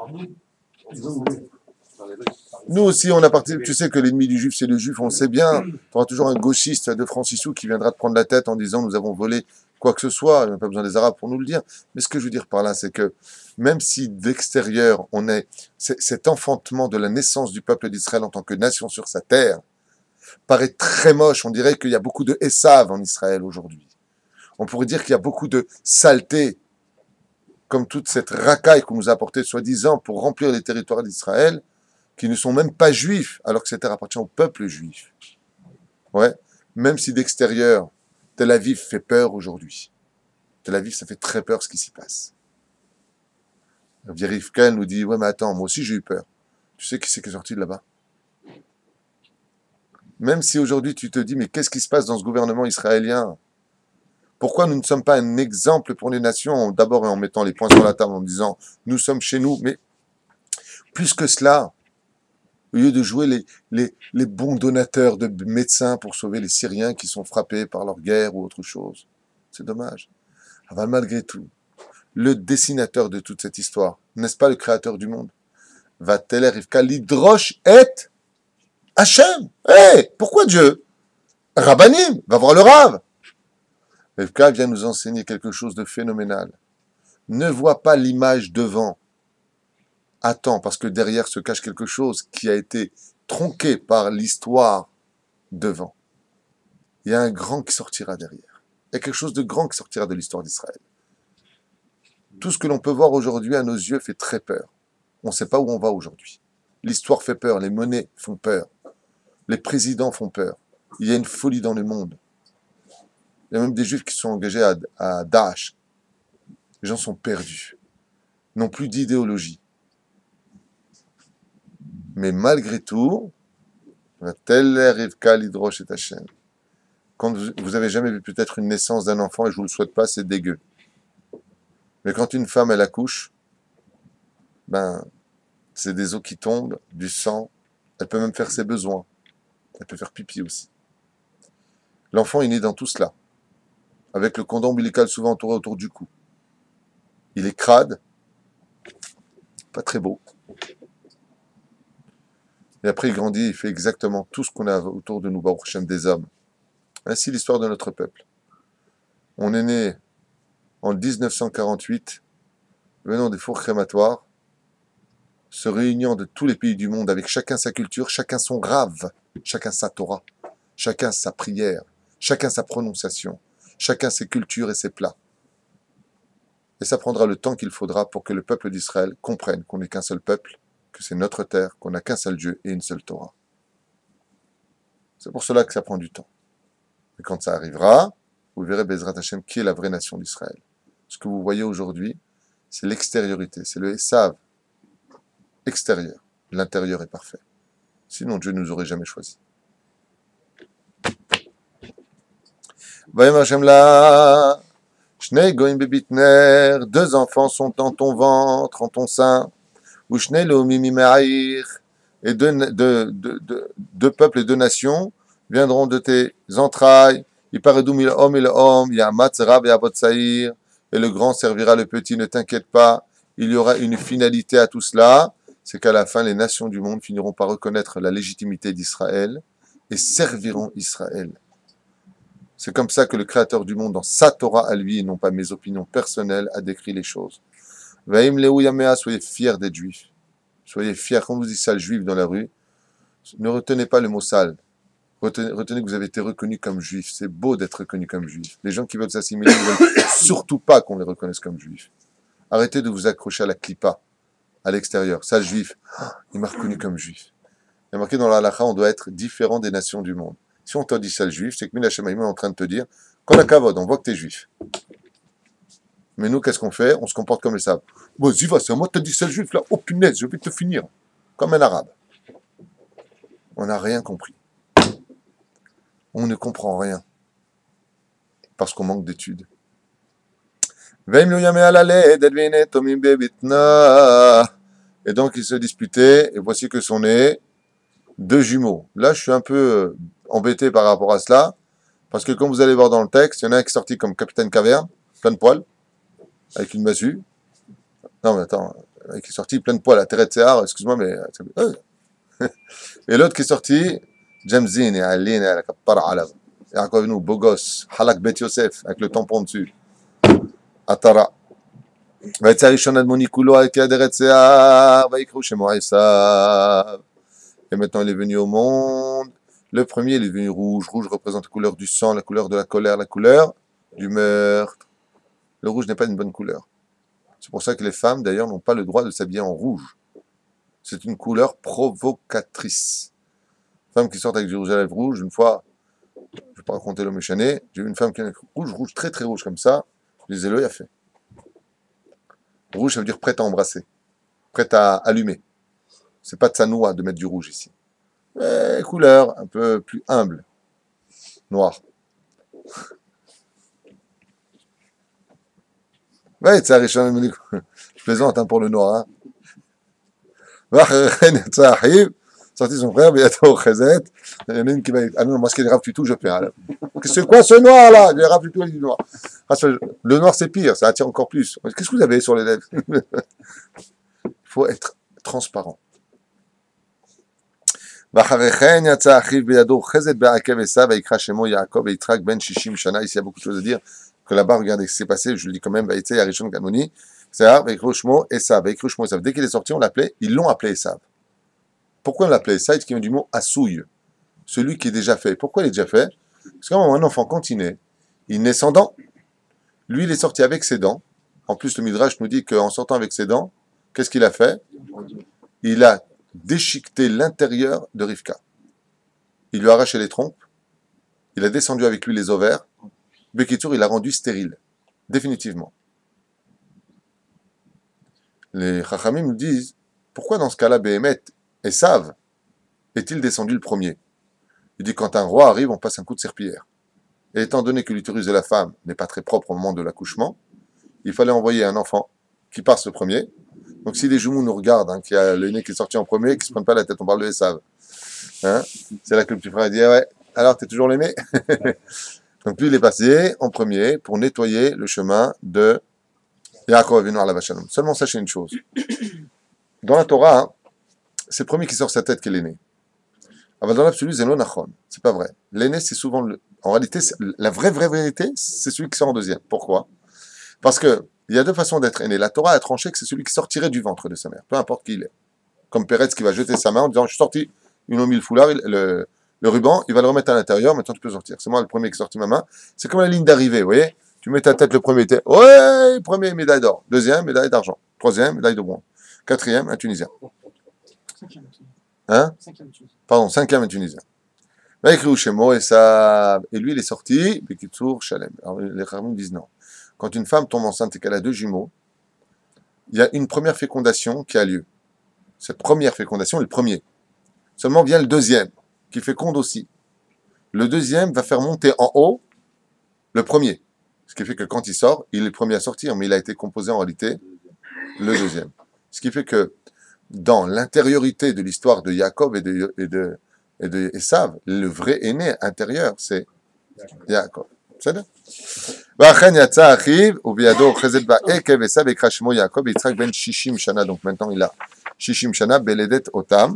Nous aussi, on a parti. Tu sais que l'ennemi du juif, c'est le juif, on le sait bien. Tu auras toujours un gauchiste de Francisou qui viendra te prendre la tête en disant nous avons volé quoi que ce soit. Il n'y a pas besoin des Arabes pour nous le dire. Mais ce que je veux dire par là, c'est que même si d'extérieur, on est cet enfantement de la naissance du peuple d'Israël en tant que nation sur sa terre, paraît très moche. On dirait qu'il y a beaucoup de Esav en Israël aujourd'hui. On pourrait dire qu'il y a beaucoup de saleté, comme toute cette racaille qu'on nous a apportée soi-disant pour remplir les territoires d'Israël, qui ne sont même pas juifs, alors que cette terre appartient au peuple juif. Ouais. Même si d'extérieur, Tel Aviv fait peur aujourd'hui. Tel Aviv, ça fait très peur ce qui s'y passe. Rivka nous dit, ouais, mais attends, moi aussi j'ai eu peur. Tu sais qui c'est qui est sorti de là-bas? Même si aujourd'hui tu te dis, mais qu'est-ce qui se passe dans ce gouvernement israélien? Pourquoi nous ne sommes pas un exemple pour les nations? D'abord en mettant les points sur la table, en disant, nous sommes chez nous, mais plus que cela, au lieu de jouer les bons donateurs de médecins pour sauver les Syriens qui sont frappés par leur guerre ou autre chose. C'est dommage. Alors, malgré tout, le dessinateur de toute cette histoire, n'est-ce pas le créateur du monde? Va-t-elle Rivka lidrosh et Hachem? Pourquoi Dieu? Rabbanim, va voir le Rav. Rivka vient nous enseigner quelque chose de phénoménal. Ne vois pas l'image devant. Attends, parce que derrière se cache quelque chose qui a été tronqué par l'histoire devant. Il y a un grand qui sortira derrière. Il y a quelque chose de grand qui sortira de l'histoire d'Israël. Tout ce que l'on peut voir aujourd'hui à nos yeux fait très peur. On ne sait pas où on va aujourd'hui. L'histoire fait peur, les monnaies font peur, les présidents font peur. Il y a une folie dans le monde. Il y a même des juifs qui sont engagés à Daesh. Les gens sont perdus, n'ont plus d'idéologie. Mais malgré tout, quand vous avez jamais vu peut-être une naissance d'un enfant, et je vous le souhaite pas, c'est dégueu. Mais quand une femme, elle accouche, c'est des eaux qui tombent, du sang. Elle peut même faire ses besoins. Elle peut faire pipi aussi. L'enfant est né dans tout cela, avec le cordon ombilical souvent entouré autour du cou. Il est crade, pas très beau. Et après il grandit, il fait exactement tout ce qu'on a autour de nous, Baruch Hashem, des hommes. Ainsi l'histoire de notre peuple. On est né en 1948, venant des fours crématoires, se réuniant de tous les pays du monde, avec chacun sa culture, chacun son rave, chacun sa Torah, chacun sa prière, chacun sa prononciation, chacun ses cultures et ses plats. Et ça prendra le temps qu'il faudra pour que le peuple d'Israël comprenne qu'on n'est qu'un seul peuple, que c'est notre terre, qu'on n'a qu'un seul Dieu et une seule Torah. C'est pour cela que ça prend du temps. Et quand ça arrivera, vous verrez Bezrat Hashem qui est la vraie nation d'Israël. Ce que vous voyez aujourd'hui, c'est l'extériorité, c'est le Esav extérieur. L'intérieur est parfait. Sinon Dieu ne nous aurait jamais choisis. Vayem Hashem la Shnei goyim bebitner, deux enfants sont dans ton ventre, en ton sein, ou Shnei leomim mime'air, et deux peuples et deux nations viendront de tes entrailles, Yiparedou mil'om et l'homme, Yamatz rab et abot saïr, et le grand servira le petit, ne t'inquiète pas, il y aura une finalité à tout cela, c'est qu'à la fin, les nations du monde finiront par reconnaître la légitimité d'Israël et serviront Israël. C'est comme ça que le Créateur du monde, dans sa Torah à lui, et non pas mes opinions personnelles, a décrit les choses. Vaïm Leou Yamea, soyez fiers d'être juifs. Soyez fiers, quand vous dites sale juif dans la rue, ne retenez pas le mot sale. Retenez que vous avez été reconnu comme juif. C'est beau d'être reconnu comme juif. Les gens qui veulent s'assimiler ne veulent surtout pas qu'on les reconnaisse comme juif. Arrêtez de vous accrocher à la clipa, à l'extérieur. Sale juif, il m'a reconnu comme juif. Il y a marqué dans la halakha, on doit être différent des nations du monde. Si on te dit sale juif, c'est que Mila Shemaïm est en train de te dire qu'on a kavod, on voit que tu es juif. Mais nous, qu'est-ce qu'on fait? On se comporte comme les sables. Bon, Ziva, c'est moi qui te dis sale juif là. Oh punaise, je vais te finir. Comme un arabe. On n'a rien compris. On ne comprend rien. Parce qu'on manque d'études. Et donc, ils se disputaient, et voici que sont nés deux jumeaux. Là, je suis un peu embêté par rapport à cela, parce que comme vous allez voir dans le texte, il y en a un qui est sorti comme capitaine caverne, plein de poils, avec une massue. Non, mais attends, qui est sorti plein de poils à Teret Sehar, excuse-moi, mais... Et l'autre qui est sorti, Jamzin et Aline et la Kappara Alav. Et encore nous, beau gosse, Halak Bet Yosef, avec le tampon dessus. Atara. Et maintenant il est venu au monde. Le premier il est venu rouge. Rouge représente la couleur du sang, la couleur de la colère, la couleur du meurtre. Le rouge n'est pas une bonne couleur. C'est pour ça que les femmes d'ailleurs n'ont pas le droit de s'habiller en rouge. C'est une couleur provocatrice. Femmes qui sortent avec du rouge à lèvres rouge, une fois, je ne vais pas raconter l'homme échané, j'ai vu une femme qui a rouge, très très rouge comme ça. Je disais, il a fait. Rouge, ça veut dire prête à embrasser, prête à allumer. C'est pas de sa noix de mettre du rouge ici. Mais couleur un peu plus humble, noir. Ouais, c'est Richard, je plaisante hein, pour le noir. Sorti son frère, bientôt au Chazet. Il y en a une qui va dire, ah non, moi, ce qui est grave du tout, je perds. C'est quoi ce noir là? Il est grave du tout, il dit noir. Le noir, c'est pire, ça attire encore plus. Qu'est-ce que vous avez sur les lèvres? Il faut être transparent. Ici, il y a beaucoup de choses à dire. Que là-bas, regardez ce qui s'est passé, je le dis quand même, dès qu'il est sorti, on l'appelait, ils l'ont appelé Esav. Pourquoi on l'appelait Esav? Qui vient du mot assouille, celui qui est déjà fait. Pourquoi il est déjà fait? Parce qu'un enfant, quand il naît sans dents. Lui, il est sorti avec ses dents. En plus, le Midrash nous dit qu'en sortant avec ses dents, qu'est-ce qu'il a fait? Il a déchiqueté l'intérieur de Rivka. Il lui a arraché les trompes. Il a descendu avec lui les ovaires. Bekitour, il l'a rendu stérile. Définitivement. Les Chachamim nous disent, pourquoi dans ce cas-là, Béhémet, Esav, est-il descendu le premier? Il dit, quand un roi arrive, on passe un coup de serpillière. Et étant donné que l'utérus de la femme n'est pas très propre au moment de l'accouchement, il fallait envoyer un enfant qui passe le premier. Donc si les jumeaux nous regardent, hein, qu'il y a l'aîné qui est sorti en premier, qui se prennent pas la tête, on parle de Esav. Hein, c'est là que le petit frère dit, ah ouais, alors t'es toujours l'aîné. Donc lui, il est passé en premier pour nettoyer le chemin de Yaakov Avinu alav shalom. Seulement sachez une chose. Dans la Torah, hein, c'est le premier qui sort sa tête qui est l'aîné. Alors dans l'absolu, c'est l'onachon. C'est pas vrai. L'aîné, c'est souvent en réalité, la vraie vérité, c'est celui qui sort en deuxième. Pourquoi? Parce que il y a deux façons d'être aîné. La Torah a tranché que c'est celui qui sortirait du ventre de sa mère, peu importe qui il est. Comme Pérez qui va jeter sa main en disant, je suis sorti, ils m'ont mis le foulard, le ruban, il va le remettre à l'intérieur, maintenant tu peux sortir. C'est moi le premier qui est sorti ma main. C'est comme la ligne d'arrivée, vous voyez? Tu mets ta tête le premier, ouais, premier, médaille d'or. Deuxième, médaille d'argent. Troisième, médaille de bronze. Quatrième, un Tunisien. Cinquième. Hein? Cinquième chose. Pardon, cinquième, un Tunisien. Là, écrit Shemo et ça, et lui, il est sorti, Bekitsour, Shalem. Alors, les Khamim disent non. Quand une femme tombe enceinte et qu'elle a deux jumeaux, il y a une première fécondation qui a lieu. Cette première fécondation est le premier. Seulement vient le deuxième, qui féconde aussi. Le deuxième va faire monter en haut le premier. Ce qui fait que quand il sort, il est le premier à sortir, mais il a été composé en réalité le deuxième. Ce qui fait que dans l'intériorité de l'histoire de Jacob et de Esav, le vrai aîné intérieur, c'est Jacob. C'est ça? ואכן יצא אחיו, ובידו אוחזת בעקב עשיו ויקרא שמו יעקב, ויצחק בן 60 שנה, donc maintenant il a 60 שנה, בלדת אותם.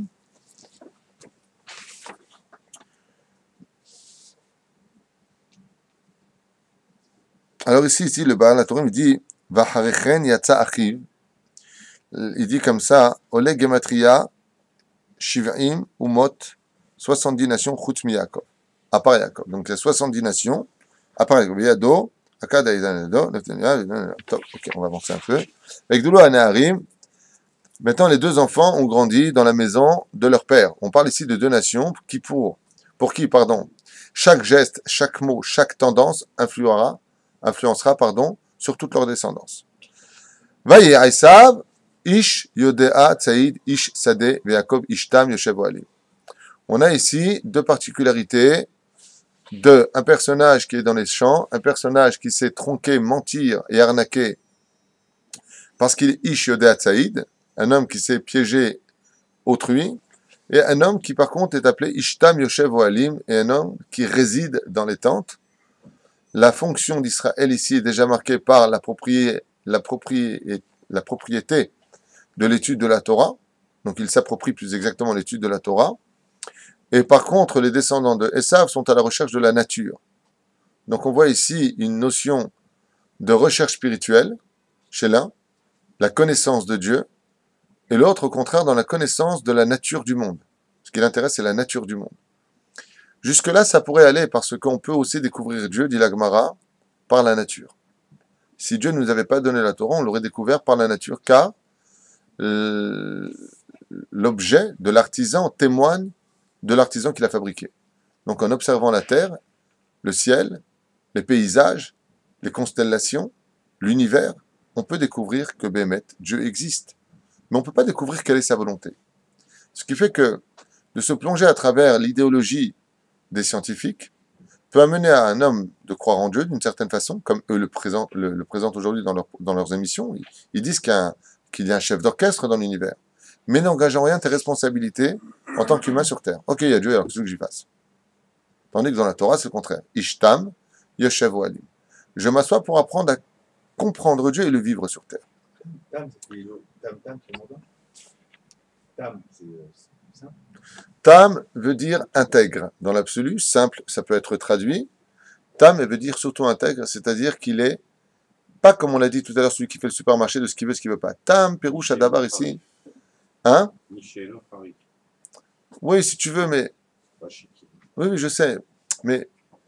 Alors ici, le Baal HaTurim dit, ואחריכן יצא אחיו, il dit comme ça, עולה גמטריה 70 אומות, 70 nations, חוץ מיעקב, à part Jacob. Donc il y a 70 nations, à part Jacob. Yado, Akad Aïdanado, ok, on va avancer un peu. Avec Doulo Anaharim, maintenant les deux enfants ont grandi dans la maison de leur père. On parle ici de deux nations qui pour qui, chaque geste, chaque mot, chaque tendance influencera, sur toute leur descendance. Vaye Esav, Ish Yodea Tsaïd, Ish Sade, Jacob Ishtam Yoshev Oalim. On a ici deux particularités de un personnage qui est dans les champs, un personnage qui s'est tronqué, mentir et arnaquer parce qu'il est Ish Yodea Tsaïd, un homme qui s'est piégé autrui, et un homme qui par contre est appelé Ishtam Yoshev Oalim, et un homme qui réside dans les tentes. La fonction d'Israël ici est déjà marquée par la propriété de l'étude de la Torah, donc il s'approprie plus exactement l'étude de la Torah. Et par contre, les descendants de Esav sont à la recherche de la nature. Donc on voit ici une notion de recherche spirituelle chez l'un, la connaissance de Dieu, et l'autre, au contraire, dans la connaissance de la nature du monde. Ce qui l'intéresse, c'est la nature du monde. Jusque-là, ça pourrait aller parce qu'on peut aussi découvrir Dieu, dit la Gemara, par la nature. Si Dieu ne nous avait pas donné la Torah, on l'aurait découvert par la nature, car l'objet de l'artisan témoigne de l'artisan qui l'a fabriqué. Donc en observant la terre, le ciel, les paysages, les constellations, l'univers, on peut découvrir que Béhémet, Dieu existe. Mais on ne peut pas découvrir quelle est sa volonté. Ce qui fait que de se plonger à travers l'idéologie des scientifiques peut amener à un homme de croire en Dieu d'une certaine façon, comme eux le présentent aujourd'hui dans leurs émissions. Ils disent qu'il y a un chef d'orchestre dans l'univers, mais n'engage en rien tes responsabilités en tant qu'humain sur Terre. Ok, il y a Dieu, alors qu'est-ce que j'y fasse? Tandis que dans la Torah, c'est le contraire. Ishtam, Yoshev Oalim. Je m'assois pour apprendre à comprendre Dieu et le vivre sur Terre. Tam, c'est mon nom. Tam, c'est ça. Tam veut dire intègre. Dans l'absolu, simple, ça peut être traduit. Tam veut dire s'auto-intègre, c'est-à-dire qu'il est pas comme on l'a dit tout à l'heure, celui qui fait le supermarché de ce qu'il veut, ce qu'il veut pas. Tam, Pérouche, Adabar ici. Hein? Michel, Paris. Oui, si tu veux, mais. Oui, je sais. Mais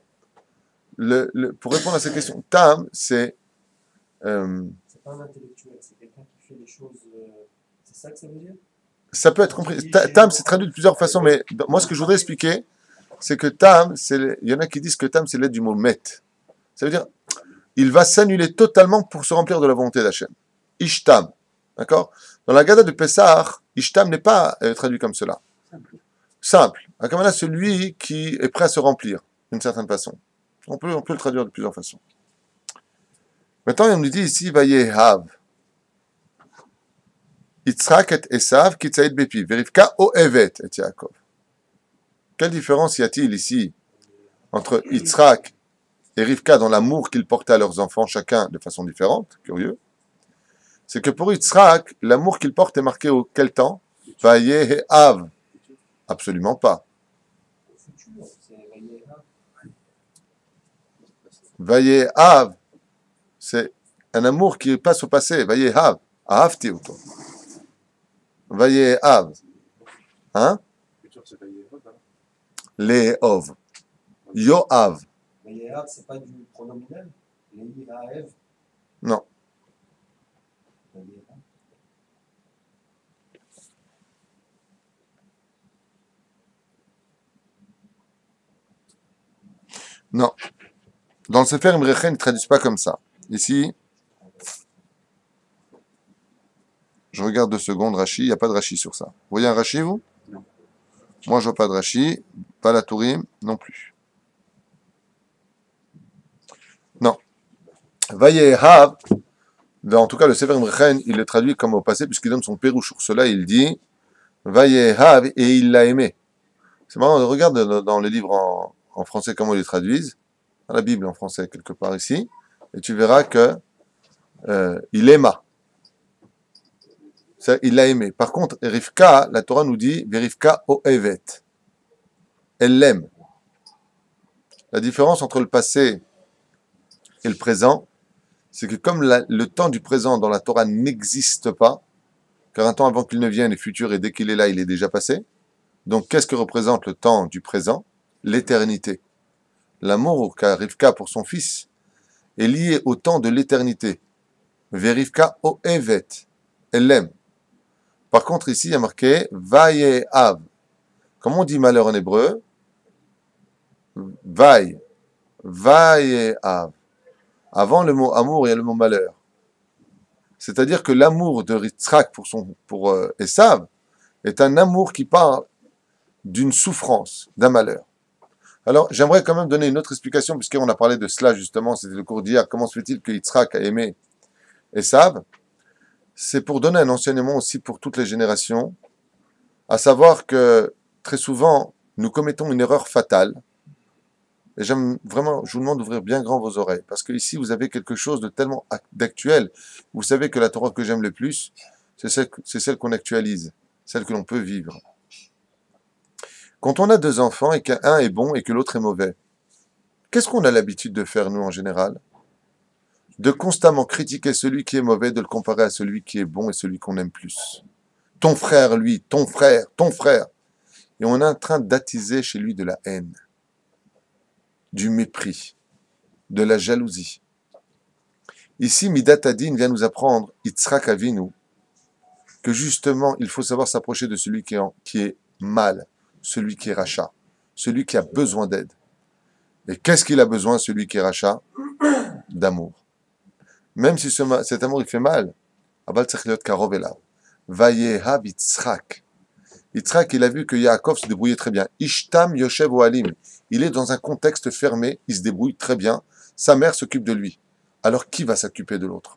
pour répondre à cette question, Tam, c'est. C'est pas un intellectuel, c'est quelqu'un qui fait les choses. C'est ça que ça veut dire? Ça peut être compris. Tam, c'est traduit de plusieurs façons, mais moi, ce que je voudrais expliquer, c'est que Tam, il y en a qui disent que Tam, c'est l'aide du mot met. Ça veut dire, il va s'annuler totalement pour se remplir de la volonté d'Hachem. Ishtam. D'accord? Dans la Gada de Pessah, Ishtam n'est pas traduit comme cela. Simple. Akamana, celui qui est prêt à se remplir, d'une certaine façon. On peut le traduire de plusieurs façons. Maintenant, on nous dit ici, Vayehav. Yitzhak et Esav kitzaïd bepi. Verivka oevet et Yaakov. Quelle différence y a-t-il ici entre Yitzhak et Rivka dans l'amour qu'ils portaient à leurs enfants, chacun de façon différente, curieux? C'est que pour Yitzhak, l'amour qu'il porte est marqué au quel temps? Vayehav. Absolument pas. Au futur, c'est Vayeha. Vayehav, c'est un amour qui passe au passé. Vayehav. Ahavti auto. Vayehav. Hein? Le futur, c'est pas Yehud, hein. Leov. Yoav. Vayeha, c'est pas du pronominal? Lehi Non. Vayeha. Non. Dans le Sefer Imrechen, ils ne traduisent pas comme ça. Ici, je regarde 2 secondes, Rashi, il n'y a pas de Rashi sur ça. Vous voyez un Rashi, vous? Non. Moi, je vois pas de Rashi, pas la Tourim, non plus. Non. Vayehav, en tout cas, le Sefer Imrechen, il le traduit comme au passé, puisqu'il donne son pérouche sur cela, il dit Vayehav, et il l'a aimé. C'est marrant, regarde dans les livres en français comment ils les traduisent, dans la Bible en français quelque part ici, et tu verras que il aima. Il l'a aimé. Par contre, Rivka, la Torah nous dit Verivka oevet. Elle l'aime. La différence entre le passé et le présent, c'est que comme le temps du présent dans la Torah n'existe pas, car un temps avant qu'il ne vienne est futur et dès qu'il est là, il est déjà passé. Donc, qu'est-ce que représente le temps du présent? L'éternité. L'amour qu'a Rivka pour son fils est lié au temps de l'éternité. Verivka oevet. Elle l'aime. Par contre, ici, il y a marqué Vayehav. Comment on dit malheur en hébreu? Vayehav. Avant le mot amour, il y a le mot malheur. C'est-à-dire que l'amour de Yitzhak pour Esav est un amour qui parle d'une souffrance, d'un malheur. Alors, j'aimerais quand même donner une autre explication, puisqu'on a parlé de cela justement, c'était le cours d'hier. Comment se fait-il que Yitzhak a aimé Esav? C'est pour donner un enseignement aussi pour toutes les générations, à savoir que très souvent, nous commettons une erreur fatale. Et j'aime vraiment, je vous demande d'ouvrir bien grand vos oreilles, parce que ici, vous avez quelque chose de tellement d'actuel. Vous savez que la Torah que j'aime le plus, c'est celle qu'on actualise, celle que l'on peut vivre. Quand on a 2 enfants et qu'un est bon et que l'autre est mauvais, qu'est-ce qu'on a l'habitude de faire, nous, en général? De constamment critiquer celui qui est mauvais, de le comparer à celui qui est bon et celui qu'on aime plus. Ton frère, lui, ton frère, ton frère. Et on est en train d'attiser chez lui de la haine, du mépris, de la jalousie. Ici, Midat Hadin vient nous apprendre, Yitzhak Avinu, que justement, il faut savoir s'approcher de celui qui est mal, celui qui est rachat, celui qui a besoin d'aide. Et qu'est-ce qu'il a besoin, celui qui est rachat? D'amour. Même si cet amour il fait mal, Abal tzarich liot karov elav. Vayehav Yitzhak. Yitzhak, il a vu que Yaakov se débrouillait très bien. Ishtam Yoshev Ohalim. Il est dans un contexte fermé, il se débrouille très bien. Sa mère s'occupe de lui. Alors qui va s'occuper de l'autre?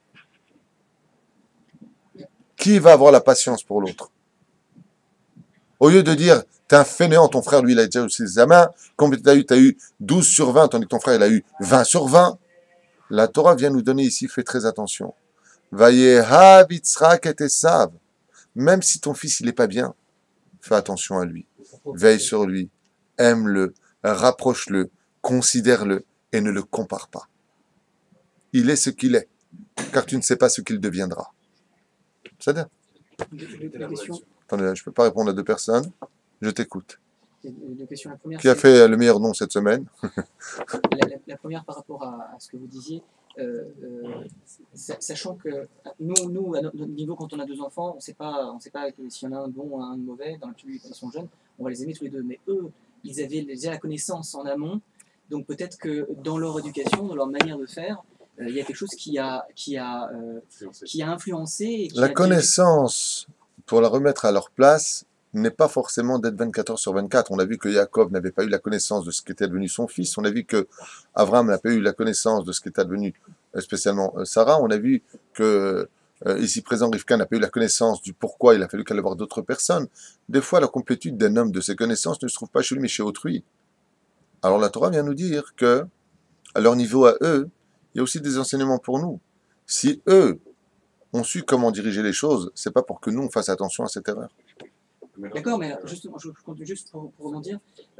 Qui va avoir la patience pour l'autre? Au lieu de dire, t'es un fainéant, ton frère, lui, il a déjà eu ses examens, combien t'as eu 12 sur 20, tandis que ton frère, il a eu 20 sur 20. La Torah vient nous donner ici, fais très attention. Vayehav Yitzhak et Esav. Même si ton fils, il n'est pas bien, fais attention à lui. Veille sur lui. Aime-le. Rapproche-le. Considère-le. Et ne le compare pas. Il est ce qu'il est. Car tu ne sais pas ce qu'il deviendra. C'est bien. Deux questions. Attendez, je ne peux pas répondre à 2 personnes. Je t'écoute. Deux questions. La première, Qui a fait le meilleur nom cette semaine? la première par rapport à ce que vous disiez, sachant que nous, à notre niveau, quand on a 2 enfants, on ne sait pas s'il y en a un bon ou un mauvais, dans l'absolu, quand ils sont jeunes, on va les aimer tous les 2. Mais eux, ils avaient déjà la connaissance en amont, donc peut-être que dans leur éducation, dans leur manière de faire, il y a quelque chose qui a influencé. Et qui La a connaissance, pour la remettre à leur place, n'est pas forcément d'être 24 heures sur 24. On a vu que Yaakov n'avait pas eu la connaissance de ce qu'était devenu son fils. On a vu que Abraham n'a pas eu la connaissance de ce qu'était devenu spécialement Sarah. On a vu que ici présent, Rivka n'a pas eu la connaissance du pourquoi il a fallu qu'elle avoir d'autres personnes. Des fois, la complétude d'un homme de ses connaissances ne se trouve pas chez lui, mais chez autrui. Alors la Torah vient nous dire que, à leur niveau à eux, il y a aussi des enseignements pour nous. Si eux ont su comment diriger les choses, c'est pas pour que nous on fasse attention à cette erreur. D'accord, mais justement, je compte juste pour rebondir.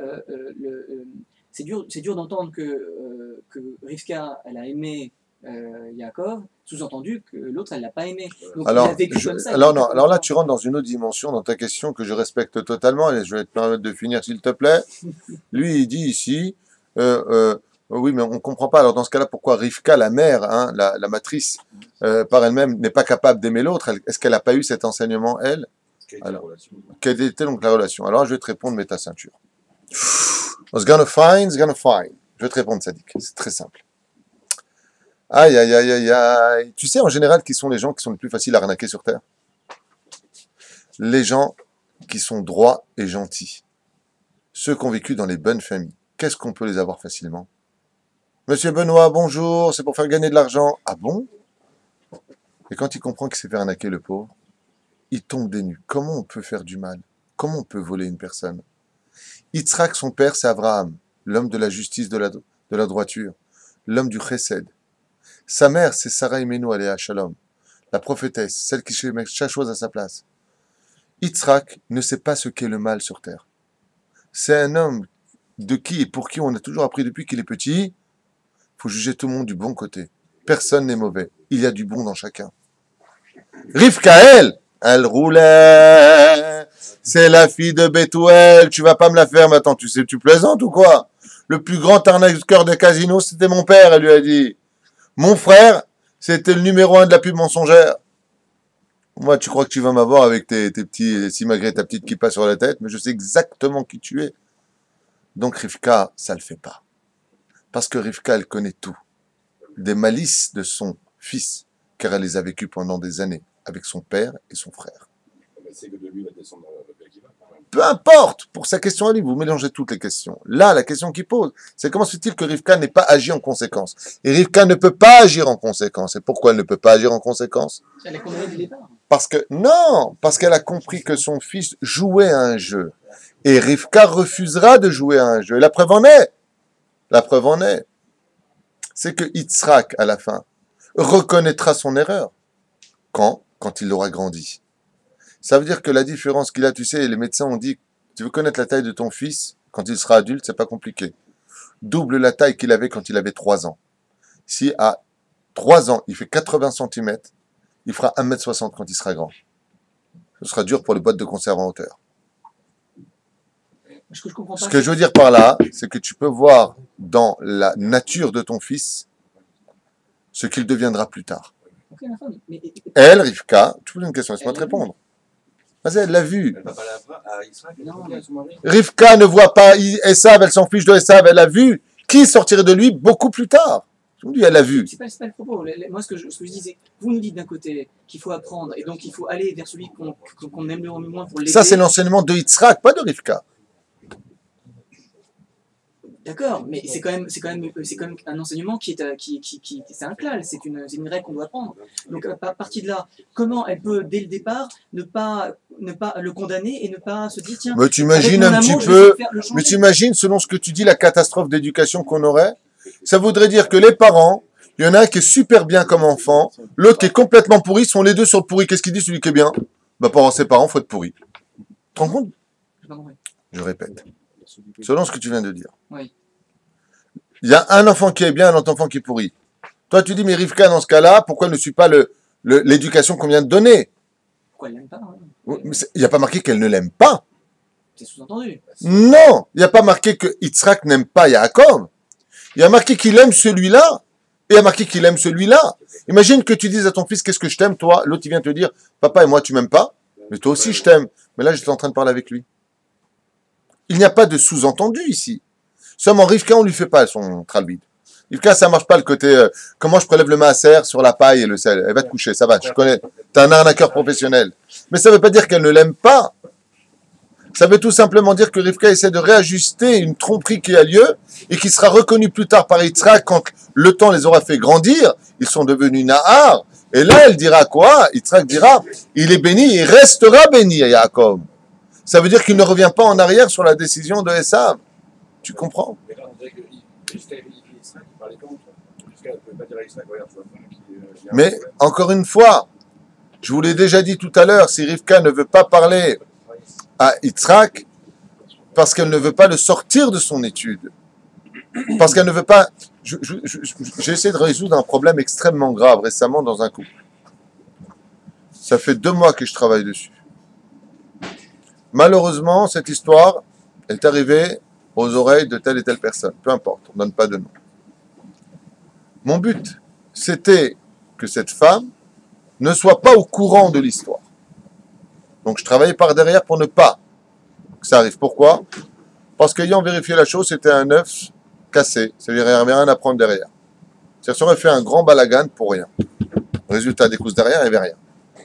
C'est dur d'entendre que Rivka, elle a aimé Yaakov, sous-entendu que l'autre, elle l'a pas aimé. Donc, il a vécu comme ça. Alors là, tu rentres dans une autre dimension dans ta question que je respecte totalement, et je vais te permettre de finir s'il te plaît. Lui, il dit ici, oui, mais on ne comprend pas. Alors dans ce cas-là, pourquoi Rivka, la mère, hein, la matrice, par elle-même, n'est pas capable d'aimer l'autre? Est-ce qu'elle n'a pas eu cet enseignement, elle? Alors, quelle était donc la relation? Alors je vais te répondre, mets ta ceinture. What's gonna find, is gonna find. Je vais te répondre, Sadik. C'est très simple. Aïe, aïe, aïe, aïe, aïe. Tu sais en général qui sont les gens qui sont les plus faciles à arnaquer sur Terre? Les gens qui sont droits et gentils. Ceux qui ont vécu dans les bonnes familles. Qu'est-ce qu'on peut les avoir facilement? Monsieur Benoît, bonjour, c'est pour faire gagner de l'argent. Ah bon? Et quand il comprend qu'il s'est fait arnaquer, le pauvre, il tombe des nues. Comment on peut faire du mal? Comment on peut voler une personne? Yitzhak, son père, c'est Abraham, l'homme de la justice, de la droiture, l'homme du chesed. Sa mère, c'est Sarah Imenu Aléa Shalom, la prophétesse, celle qui met chaque chose à sa place. Yitzhak ne sait pas ce qu'est le mal sur terre. C'est un homme de qui et pour qui on a toujours appris depuis qu'il est petit, il faut juger tout le monde du bon côté. Personne n'est mauvais. Il y a du bon dans chacun. Rivka, elle roulait. C'est la fille de Bethuel. Tu vas pas me la faire maintenant. Tu sais, tu plaisantes ou quoi? Le plus grand arnaqueur de casino, c'était mon père, elle lui a dit. Mon frère, c'était le numéro 1 de la pub mensongère. Moi, tu crois que tu vas m'avoir avec tes petits, si malgré ta petite kippa sur la tête, mais je sais exactement qui tu es. Donc Rivka, ça le fait pas. Parce que Rivka, elle connaît tout. Des malices de son fils, car elle les a vécues pendant des années, avec son père et son frère. C'est que de lui va descendre le qui va quand même. Peu importe, pour sa question à lui, vous mélangez toutes les questions. Là, la question qu'il pose, c'est comment se fait-il que Rivka n'ait pas agi en conséquence? Et Rivka ne peut pas agir en conséquence. Et pourquoi elle ne peut pas agir en conséquence? Elle est condamnée dès le départ. Parce qu'elle a compris que son fils jouait à un jeu. Et Rivka refusera de jouer à un jeu. Et la preuve en est, c'est que Yitzhak, à la fin, reconnaîtra son erreur. Quand il aura grandi. Ça veut dire que la différence qu'il a, tu sais, les médecins ont dit, tu veux connaître la taille de ton fils, quand il sera adulte, c'est pas compliqué. Double la taille qu'il avait quand il avait 3 ans. Si à 3 ans, il fait 80 cm, il fera 1m60 quand il sera grand. Ce sera dur pour les boîtes de conserve en hauteur. Ce que je veux dire par là, c'est que tu peux voir dans la nature de ton fils ce qu'il deviendra plus tard. Okay, elle, Rivka, tu poses une question, laisse-moi te répondre. Vas-y, elle l'a vu. Elle va pas la Israël, Rivka ne voit pas Esav, elle s'en fiche de Esav, elle a vu qui sortirait de lui beaucoup plus tard. Je vous dis, elle l'a vu. C'est pas le propos. Moi, ce que je dis, c'est vous nous dites d'un côté qu'il faut apprendre et donc il faut aller vers celui qu'on aime le moins pour l'aider. Ça, c'est l'enseignement de Yitzhak, pas de Rivka. D'accord, mais c'est quand même un enseignement qui est c'est un klal, c'est une règle qu'on doit apprendre. Donc à partir de là, comment elle peut dès le départ ne pas le condamner et ne pas se dire tiens. Mais tu imagines un petit peu, mais tu imagines selon ce que tu dis la catastrophe d'éducation qu'on aurait. Ça voudrait dire que les parents, il y en a un qui est super bien comme enfant, l'autre qui est complètement pourri, sont les deux sur le pourri. Qu'est-ce qu'il dit celui qui est bien? Bah pour ses parents, faut être pourri. Tu te rends compte? Je répète. Selon ce que tu viens de dire. Oui. Il y a un enfant qui est bien, un autre enfant qui est pourri. Toi, tu dis, mais Rivka, dans ce cas-là, pourquoi ne suit pas l'éducation qu'on vient de donner? Pourquoi elle l'aime pas? Il n'y a pas marqué qu'elle ne l'aime pas. C'est sous-entendu. Non, il n'y a pas marqué que Yitzhak n'aime pas Yaakov. Il y a marqué qu'il aime celui-là. Et il y a marqué qu'il aime celui-là. Imagine que tu dises à ton fils, qu'est-ce que je t'aime, toi? L'autre, il vient te dire, papa et moi, tu m'aimes pas. Mais toi aussi, je t'aime. Mais là, j'étais en train de parler avec lui. Il n'y a pas de sous-entendu ici. Seulement, Rivka, on lui fait pas son tralbid. Rivka, ça marche pas le côté, comment je prélève le maaser sur la paille et le sel. Elle va te coucher, ça va, je connais. T'es un arnaqueur professionnel. Mais ça veut pas dire qu'elle ne l'aime pas. Ça veut tout simplement dire que Rivka essaie de réajuster une tromperie qui a lieu et qui sera reconnue plus tard par Yitzhak quand le temps les aura fait grandir. Ils sont devenus Nahar. Et là, elle dira quoi? Yitzhak dira, il est béni, il restera béni à Yaakov. Ça veut dire qu'il ne revient pas en arrière sur la décision de Esav. Tu comprends? Mais là, on dirait que jusqu'à Israël, il parlait contre. Jusqu'à ne pouvait pas dire à Israël, regarde, tu vois, il y a un Mais problème. encore une fois, je vous l'ai déjà dit tout à l'heure, si Rivka ne veut pas parler à Yitzhak, parce qu'elle ne veut pas le sortir de son étude, parce qu'elle ne veut pas... J'ai essayé de résoudre un problème extrêmement grave récemment dans un couple. Ça fait 2 mois que je travaille dessus. Malheureusement, cette histoire est arrivée aux oreilles de telle et telle personne. Peu importe, on ne donne pas de nom. Mon but, c'était que cette femme ne soit pas au courant de l'histoire. Donc je travaillais par derrière pour ne pas que ça arrive. Pourquoi? Parce qu'ayant vérifié la chose, c'était un œuf cassé. C'est-à-dire qu'il n'y avait rien à prendre derrière. C'est-à-dire ça aurait fait un grand balagan pour rien. Résultat, des cousses derrière, il n'y avait rien.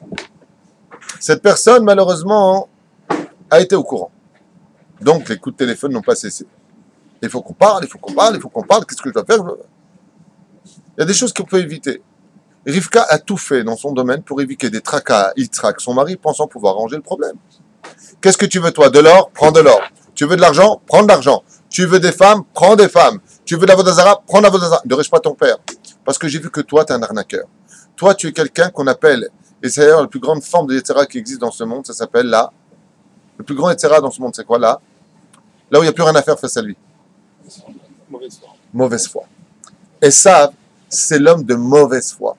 Cette personne, malheureusement, a été au courant. Donc les coups de téléphone n'ont pas cessé. Il faut qu'on parle, il faut qu'on parle, il faut qu'on parle. Qu'est-ce que je dois faire? Il y a des choses qu'on peut éviter. Rivka a tout fait dans son domaine pour éviter des tracas à Yitzhak, son mari, pensant pouvoir arranger le problème. Qu'est-ce que tu veux, toi? De l'or? Prends de l'or. Tu veux de l'argent? Prends de l'argent. Tu veux des femmes? Prends des femmes. Tu veux de la vodazara? Prends de la vodazara. Ne reste pas ton père. Parce que j'ai vu que toi, tu es un arnaqueur. Toi, tu es quelqu'un qu'on appelle, et c'est d'ailleurs la plus grande forme de Yetzera qui existe dans ce monde, ça s'appelle là. Le plus grand Yetzera dans ce monde, c'est quoi là? Là où il n'y a plus rien à faire face à lui. Mauvaise foi. Mauvaise foi. Et ça, c'est l'homme de mauvaise foi.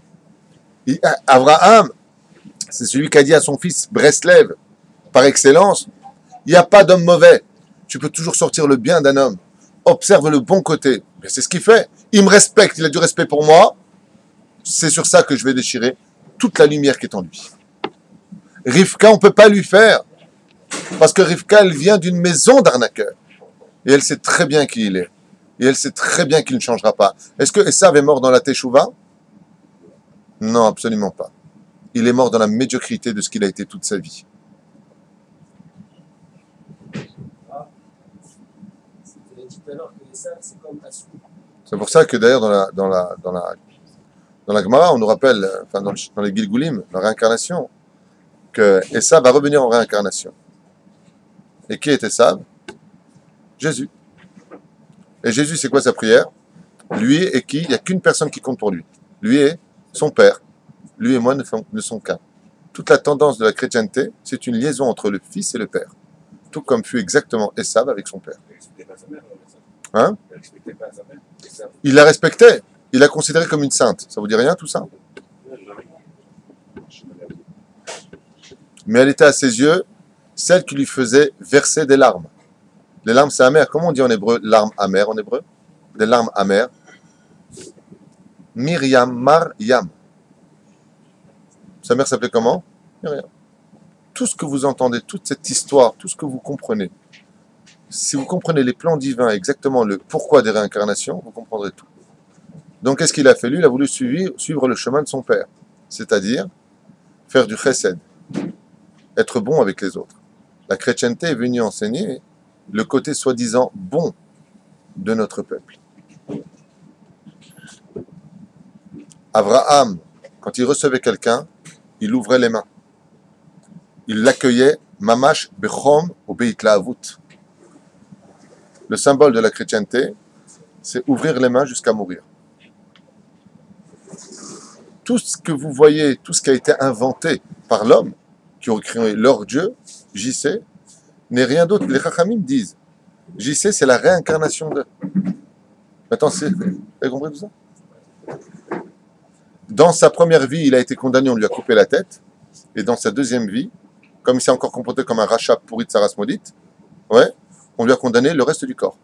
Abraham, c'est celui qui a dit à son fils Breslev, par excellence, il n'y a pas d'homme mauvais. Tu peux toujours sortir le bien d'un homme. Observe le bon côté. Mais c'est ce qu'il fait. Il me respecte, il a du respect pour moi. C'est sur ça que je vais déchirer toute la lumière qui est en lui. Rivka, on ne peut pas lui faire. Parce que Rivka, elle vient d'une maison d'arnaqueurs. Et elle sait très bien qui il est. Et elle sait très bien qu'il ne changera pas. Est-ce que Esav est mort dans la Teshuvah? Non, absolument pas. Il est mort dans la médiocrité de ce qu'il a été toute sa vie. Vous avez dit tout à l'heure que ça, c'est comme Assou. C'est pour ça que d'ailleurs dans la Gemara, on nous rappelle, enfin dans les Gilgulim, la réincarnation, que Esav va revenir en réincarnation. Et qui est Esav? Jésus. Et Jésus, c'est quoi sa prière? Lui et qui? Il n'y a qu'une personne qui compte pour lui. Lui et son père. Lui et moi ne sont qu'un. Toute la tendance de la chrétienté, c'est une liaison entre le fils et le père. Tout comme fut exactement Esav avec son père. Il ne respectait pas sa mère. Hein? Il ne respectait pas sa mère. Et ça, Il la respectait. Il la considérait comme une sainte. Ça vous dit rien tout ça? Mais elle était à ses yeux celle qui lui faisait verser des larmes. Les larmes, c'est amer. Comment on dit en hébreu larmes amères en hébreu? Des larmes amères. Myriam, Mar-Yam. Sa mère s'appelait comment? Myriam. Tout ce que vous entendez, toute cette histoire, tout ce que vous comprenez, si vous comprenez les plans divins, exactement le pourquoi des réincarnations, vous comprendrez tout. Donc, qu'est-ce qu'il a fait? Lui, il a voulu suivre le chemin de son père, c'est-à-dire faire du chesed, être bon avec les autres. La chrétienté est venue enseigner le côté soi-disant bon de notre peuple. Abraham, quand il recevait quelqu'un, il ouvrait les mains. Il l'accueillait, mamash bechom ou beitlaavut. Le symbole de la chrétienté, c'est ouvrir les mains jusqu'à mourir. Tout ce que vous voyez, tout ce qui a été inventé par l'homme, qui ont créé leur Dieu, JC, n'est rien d'autre. Les Chachamim disent, JC, c'est la réincarnation de... Attends, vous avez compris tout ça? Dans sa première vie, il a été condamné, on lui a coupé la tête. Et dans sa deuxième vie, comme il s'est encore comporté comme un rachat pourri de Sarasmodite, ouais, on lui a condamné le reste du corps.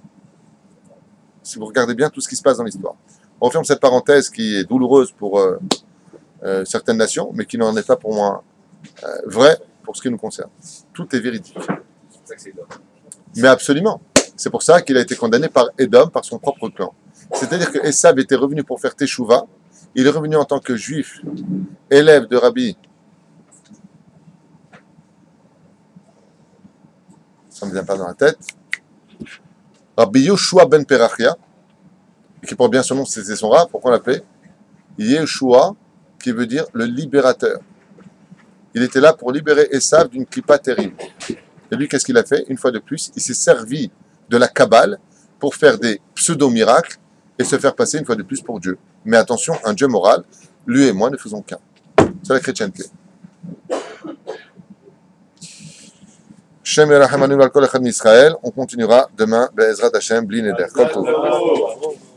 Si vous regardez bien tout ce qui se passe dans l'histoire. On referme cette parenthèse qui est douloureuse pour certaines nations, mais qui n'en est pas pour moi vrai pour ce qui nous concerne. Tout est véridique. c'est pour ça que c'est Edom. Mais absolument. C'est pour ça qu'il a été condamné par Edom, par son propre clan. C'est-à-dire que Esav était revenu pour faire Teshuvah. Il est revenu en tant que juif, élève de Rabbi. Ça ne me vient pas dans la tête. Rabbi Yoshua ben Perachia, qui porte bien son nom, c'était son rab. Pourquoi on l'appelait Yeshua qui veut dire le libérateur. Il était là pour libérer Esav d'une clipa terrible. Et lui, qu'est-ce qu'il a fait? Une fois de plus, il s'est servi de la Kabbale pour faire des pseudo-miracles et se faire passer une fois de plus pour Dieu. Mais attention, un Dieu moral, lui et moi ne faisons qu'un. C'est la chrétienté. Shem Yerachamanu al Kol Echad Israël. On continuera demain, Be'ezrat Hashem, Bli Neder. Kol Tov.